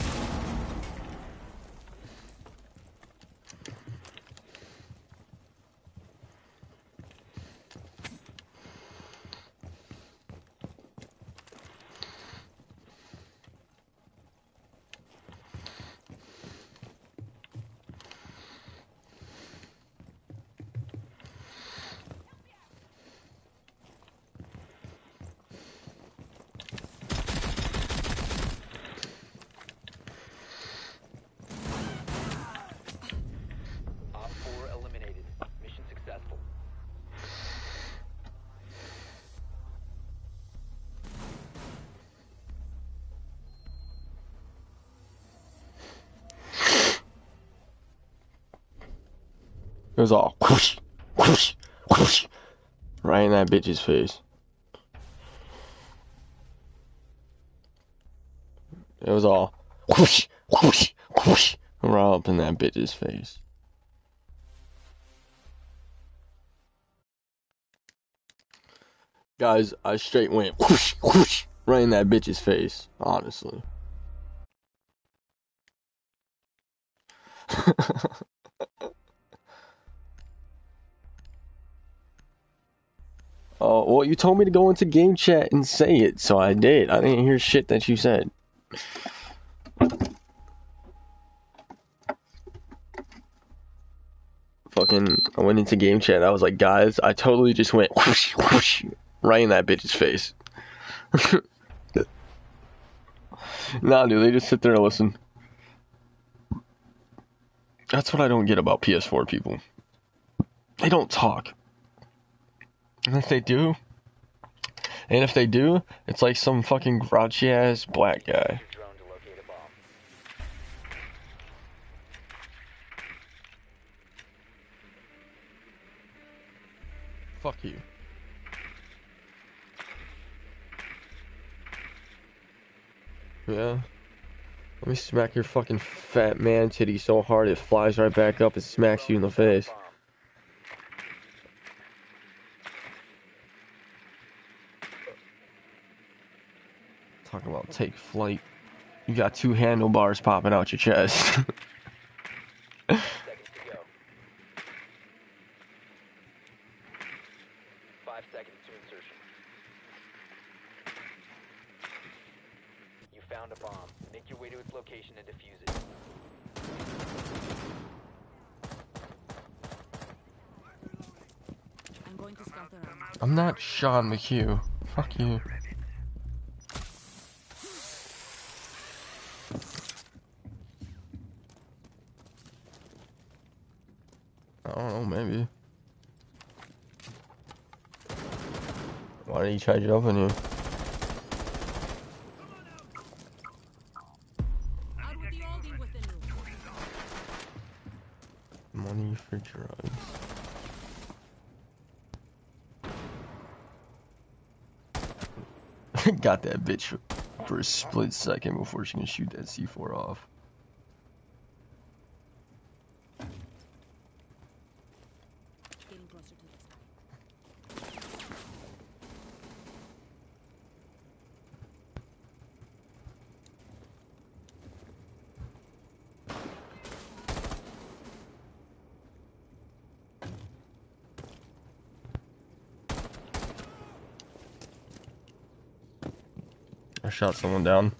Op 4 eliminated. Mission successful. It was all whoosh, whoosh, whoosh, right in that bitch's face. It was all whoosh, whoosh, whoosh, right up in that bitch's face. Guys, I straight went whoosh, whoosh, right in that bitch's face, honestly. Oh, well, you told me to go into game chat and say it, so I did. I didn't hear shit that you said. Fucking, I went into game chat. I was like, guys, I totally just went whoosh, whoosh, right in that bitch's face. Nah, dude, they just sit there and listen. That's what I don't get about PS4 people. They don't talk. And if they do, it's like some fucking grouchy ass black guy. Use your drone to locate a bomb. Fuck you. Yeah. Let me smack your fucking fat man titty so hard it flies right back up and smacks you in the face. Bomb. Talk about take flight. You got two handlebars popping out your chest. 10 seconds to go. 5 seconds to insertion. You found a bomb. Make your way to its location and defuse it. I'm going to scout around. I'm not Sean McHugh. Fuck you. maybe. Why did he try jumping you? Out with the old, in with the new. Money for drugs. Got that bitch for a split second before she can shoot that C4 off. Getting closer to this guy. I shot someone down.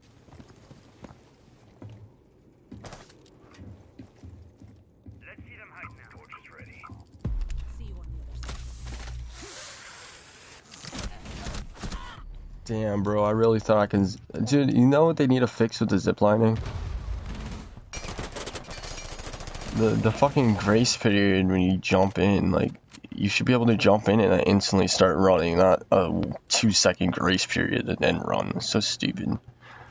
Let's see them hide now. Torch is ready. See you on the other side. Damn, bro, I really thought I can... Dude, you know what they need to fix with the ziplining? The fucking grace period when you jump in, like, you should be able to jump in and then instantly start running, not a 2-second grace period and then run. It's so stupid.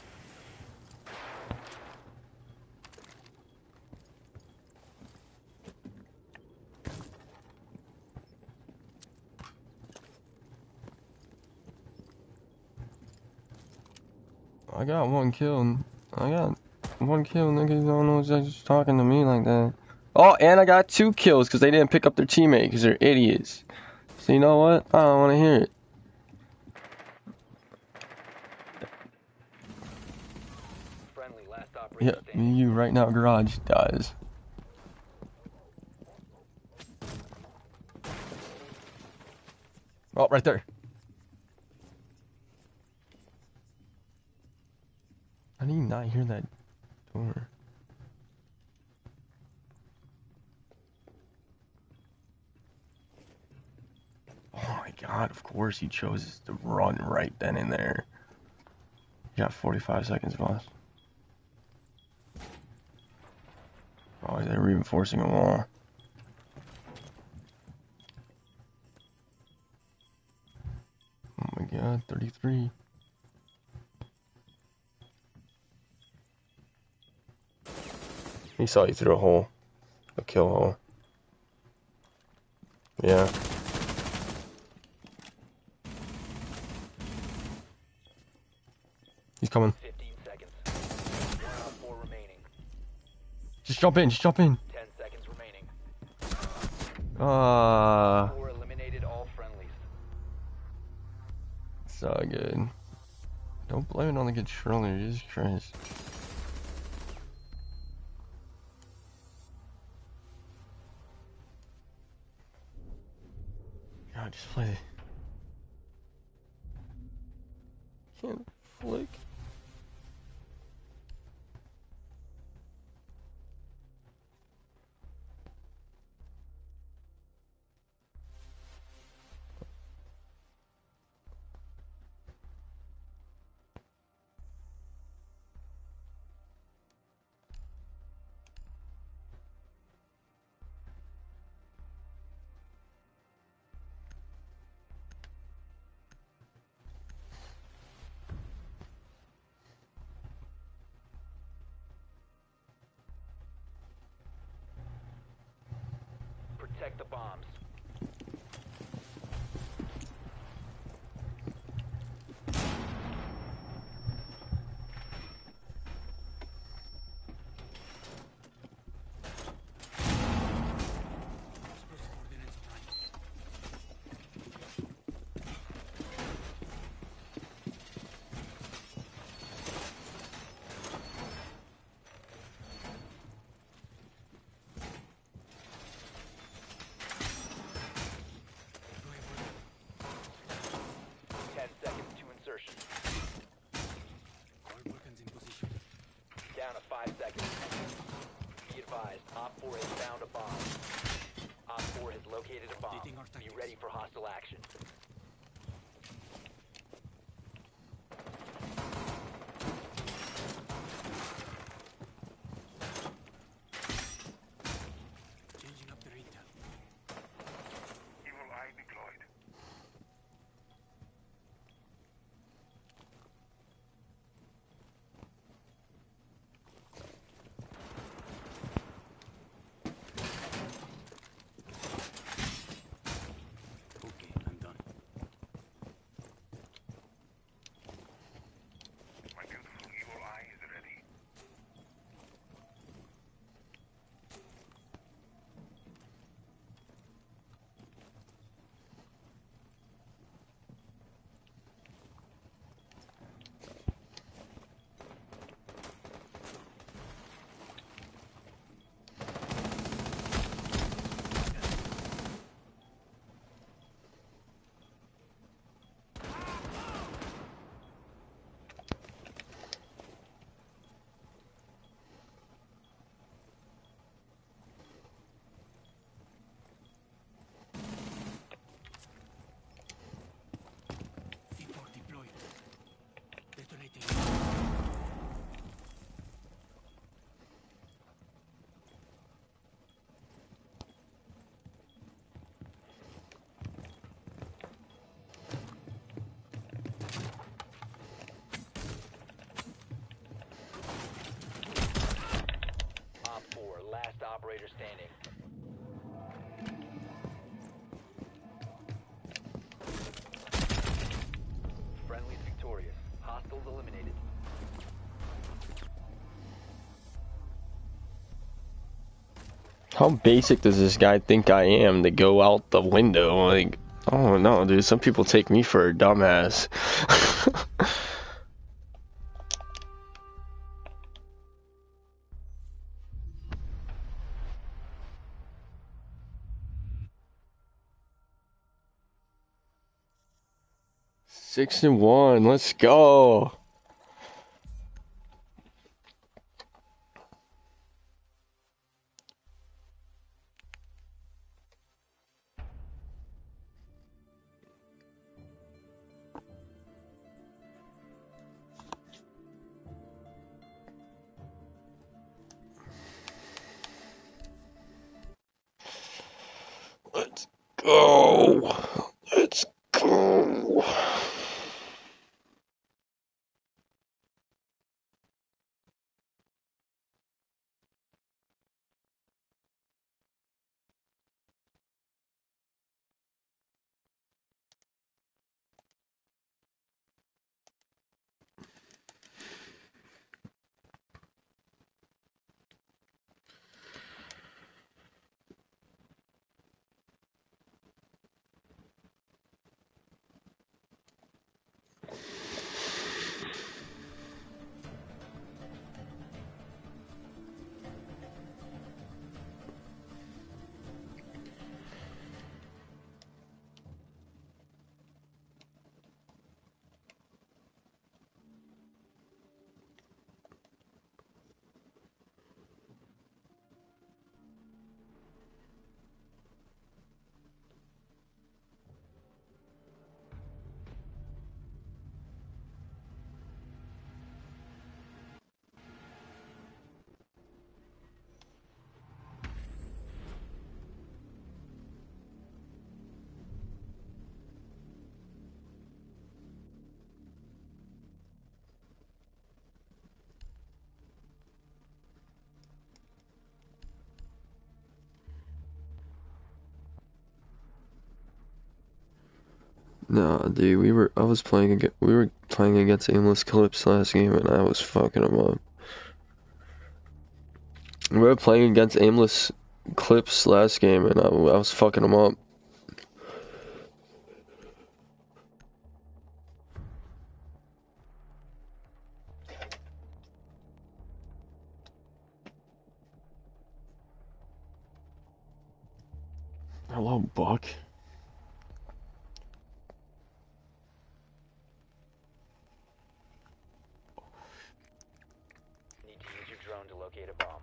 I got one kill, and niggas don't know just talking to me like that. Oh, and I got 2 kills because they didn't pick up their teammate because they're idiots. So you know what? I don't want to hear it. Friendly, last operator Yeah, standing. you right now, garage dies. Oh, right there. How do you not hear that door? Oh my god, of course he chose to run right then and there. You got 45 seconds, boss. Oh, they're reinforcing a wall. Oh my god, 33. He saw you through a hole. A kill hole. Yeah. He's coming. 15 seconds. 1 on 4 remaining. Just jump in, just jump in. 10 seconds remaining. 4 eliminated, all friendlies. So good. Don't blame it on the controller, Jesus Christ. God, just play. Can't flick. Protect the bombs. Explosive ordnance prime. Deploy order. 10 seconds to insertion. All weapons in position. Down to 5 seconds. Be advised, Op 4 has found a bomb. Op 4 has located a bomb. Updating our Be tactics. ready for hostile action. Changing up the intel. Hostiles eliminated. How basic does this guy think I am to go out the window? Like, oh no, dude. Some people take me for a dumbass. 6-1. Let's go. Let's go. Let's go. Nah, dude, we were playing against Aimless Clips last game and I was fucking them up. We were playing against Aimless Clips last game and I was fucking them up. Hello, Buck. Need to use your drone to locate a bomb.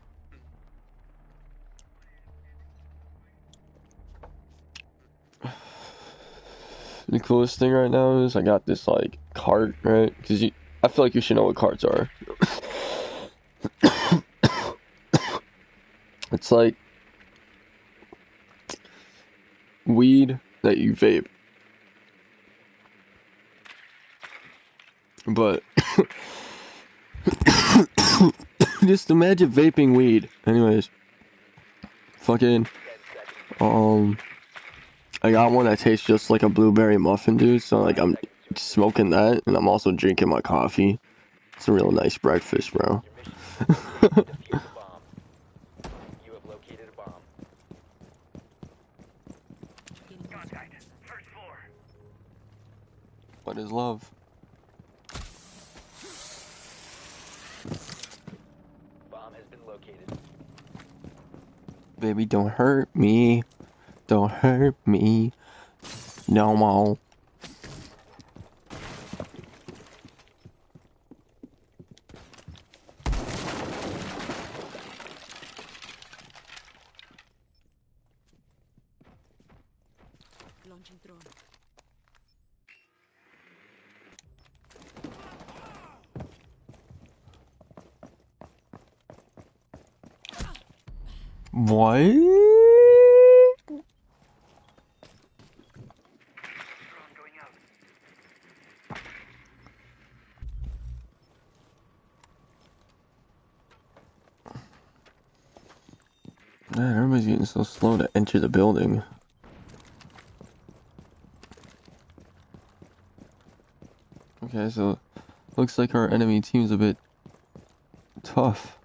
The coolest thing right now is I got this like cart, right? Cause I feel like you should know what carts are. It's like weed that you vape. But just imagine vaping weed. Anyways, fucking I got one that tastes just like a blueberry muffin, dude. So like I'm smoking that and I'm also drinking my coffee. It's a real nice breakfast, bro. Your mission is to defuse the bomb. You have located a bomb. Getting closer. Contact. First floor. What is love? Bomb has been located. Baby, don't hurt me. Don't hurt me. No more. Launching drone. What? Drone going out. Man, everybody's getting so slow to enter the building. Okay, so Looks like our enemy team's a bit tough.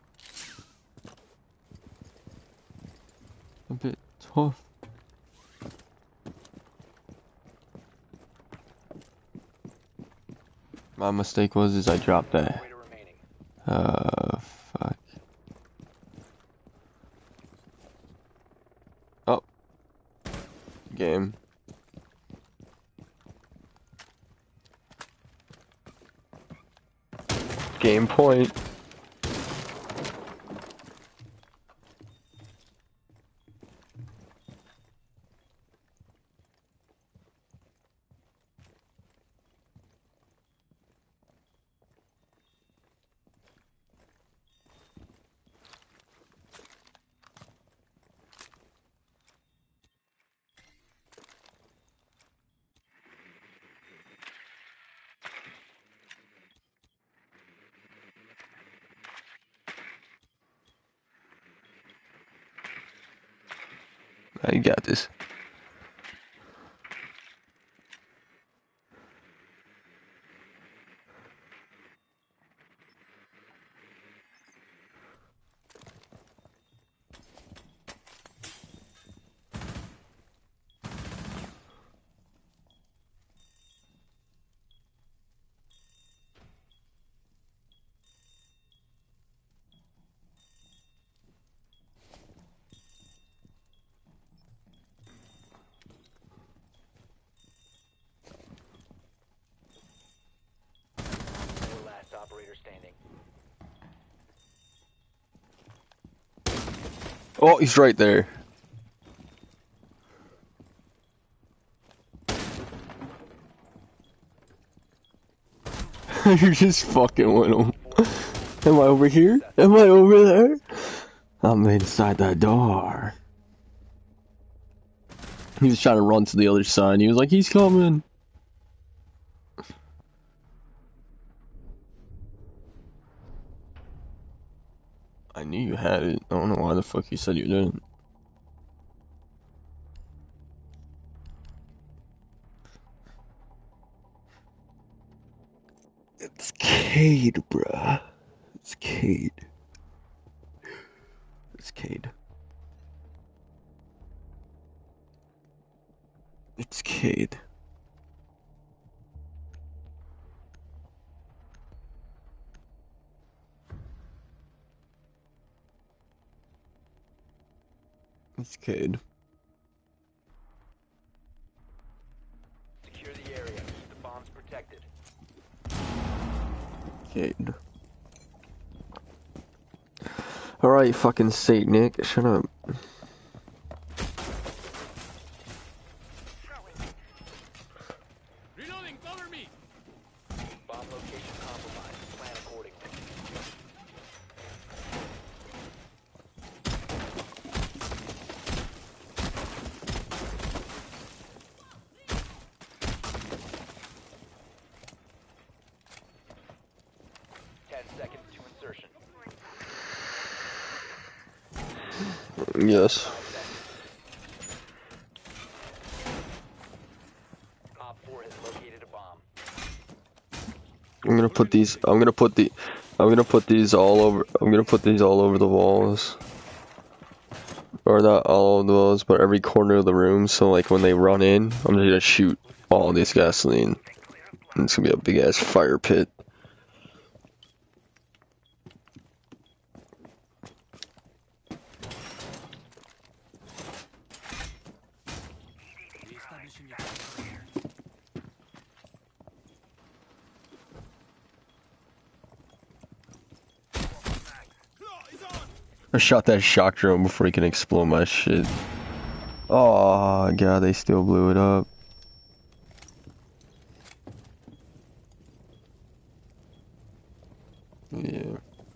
A bit tough. My mistake was I dropped that. Operator remaining. Fuck. Oh. Game. Game point. You got this. Last operator standing. Oh, he's right there. You're just fucking with him. Am I over here? Am I over there? I'm inside that door. He was trying to run to the other side. He was like, he's coming. I knew you had it. I don't know why the fuck you said you didn't. It's Cade, bruh. It's Cade. It's Cade. It's Cade. It's Cade. Secure the area. Keep the bombs protected. Cade. Alright, fucking Satanic. Shut up. Reloading, cover me! Bomb location compromised. Plan accordingly. Seconds to insertion. Yes. Op 4 has located a bomb. I'm gonna put these all over the walls. Or not all of the walls, but every corner of the room, so like when they run in, I'm just gonna shoot all this gasoline. And it's gonna be a big ass fire pit. Reestablishing your I shot that shock drone before he can explode my shit. Oh god, they still blew it up. Yeah.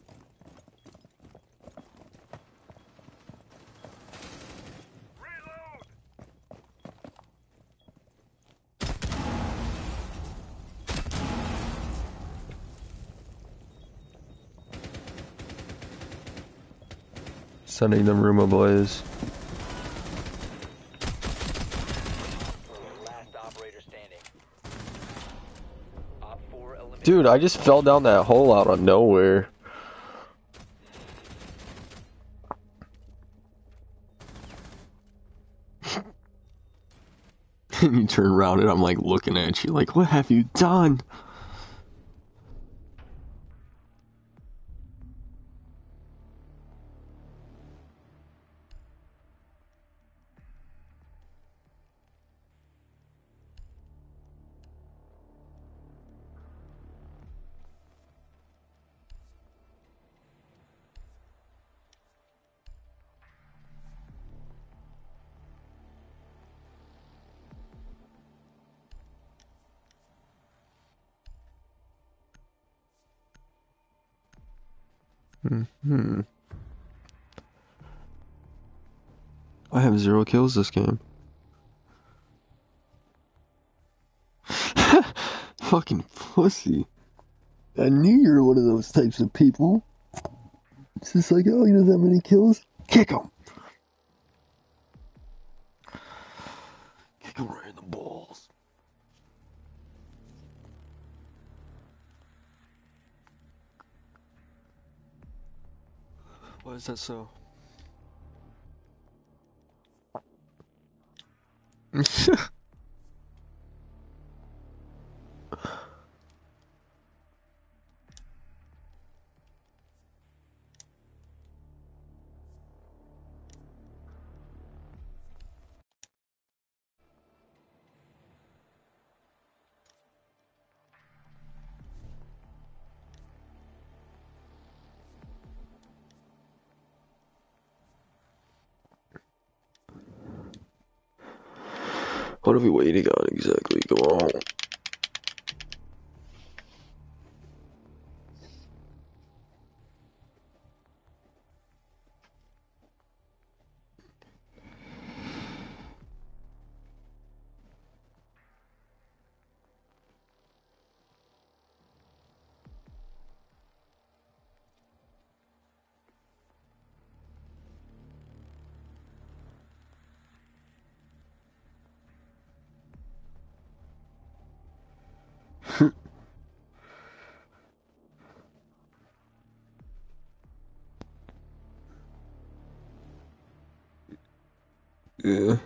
Setting the room ablaze. Last operator standing. Op 4 eliminated. Dude, I just fell down that hole out of nowhere. And you turn around and I'm like looking at you like, what have you done? Hmm. I have 0 kills this game. Fucking pussy. I knew you were one of those types of people. It's just like, oh, he doesn't have many kills? Kick him. Kick him right in the balls. Why is that so? What are we waiting on exactly? Go on. Yeah.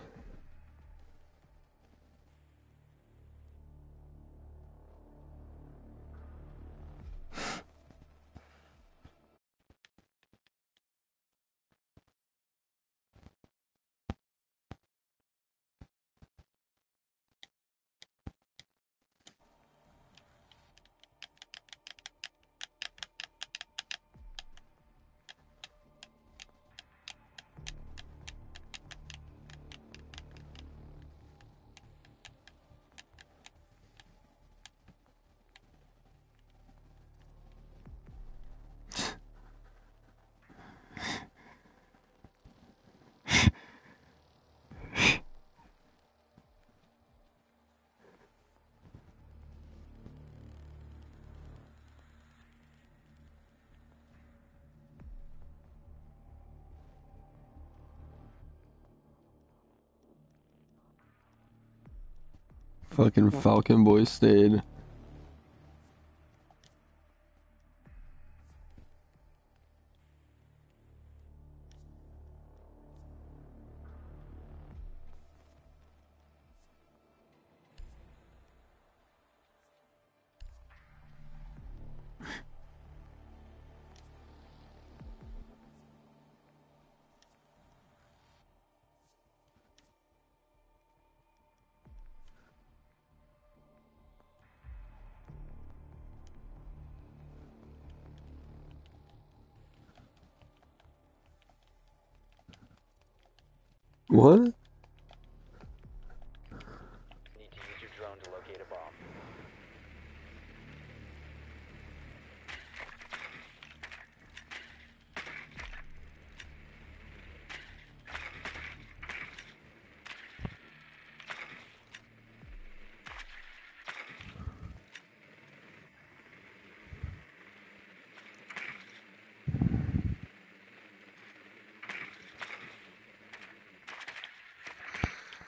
Fucking Falcon Boy stayed. What? Need to use your drone to locate a bomb.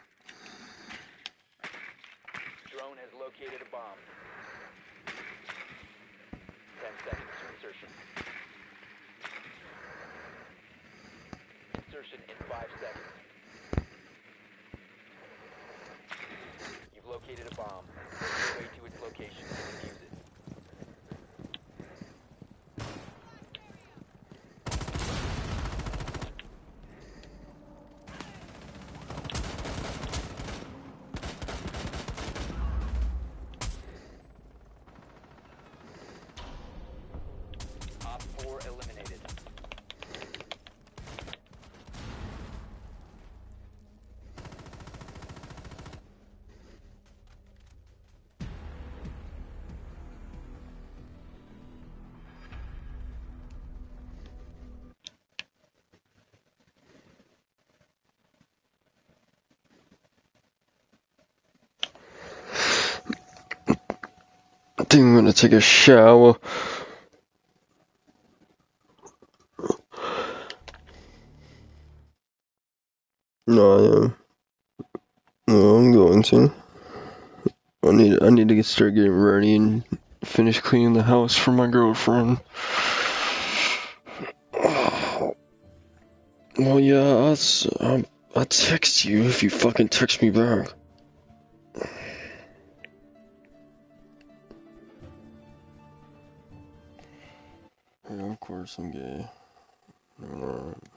Drone has located a bomb. think I'm gonna take a shower. No, I am. No, I'm going to. I need to start getting ready and finish cleaning the house for my girlfriend. Well, yeah, I'll text you if you fucking text me back. Yeah, of course I'm gay. Alright.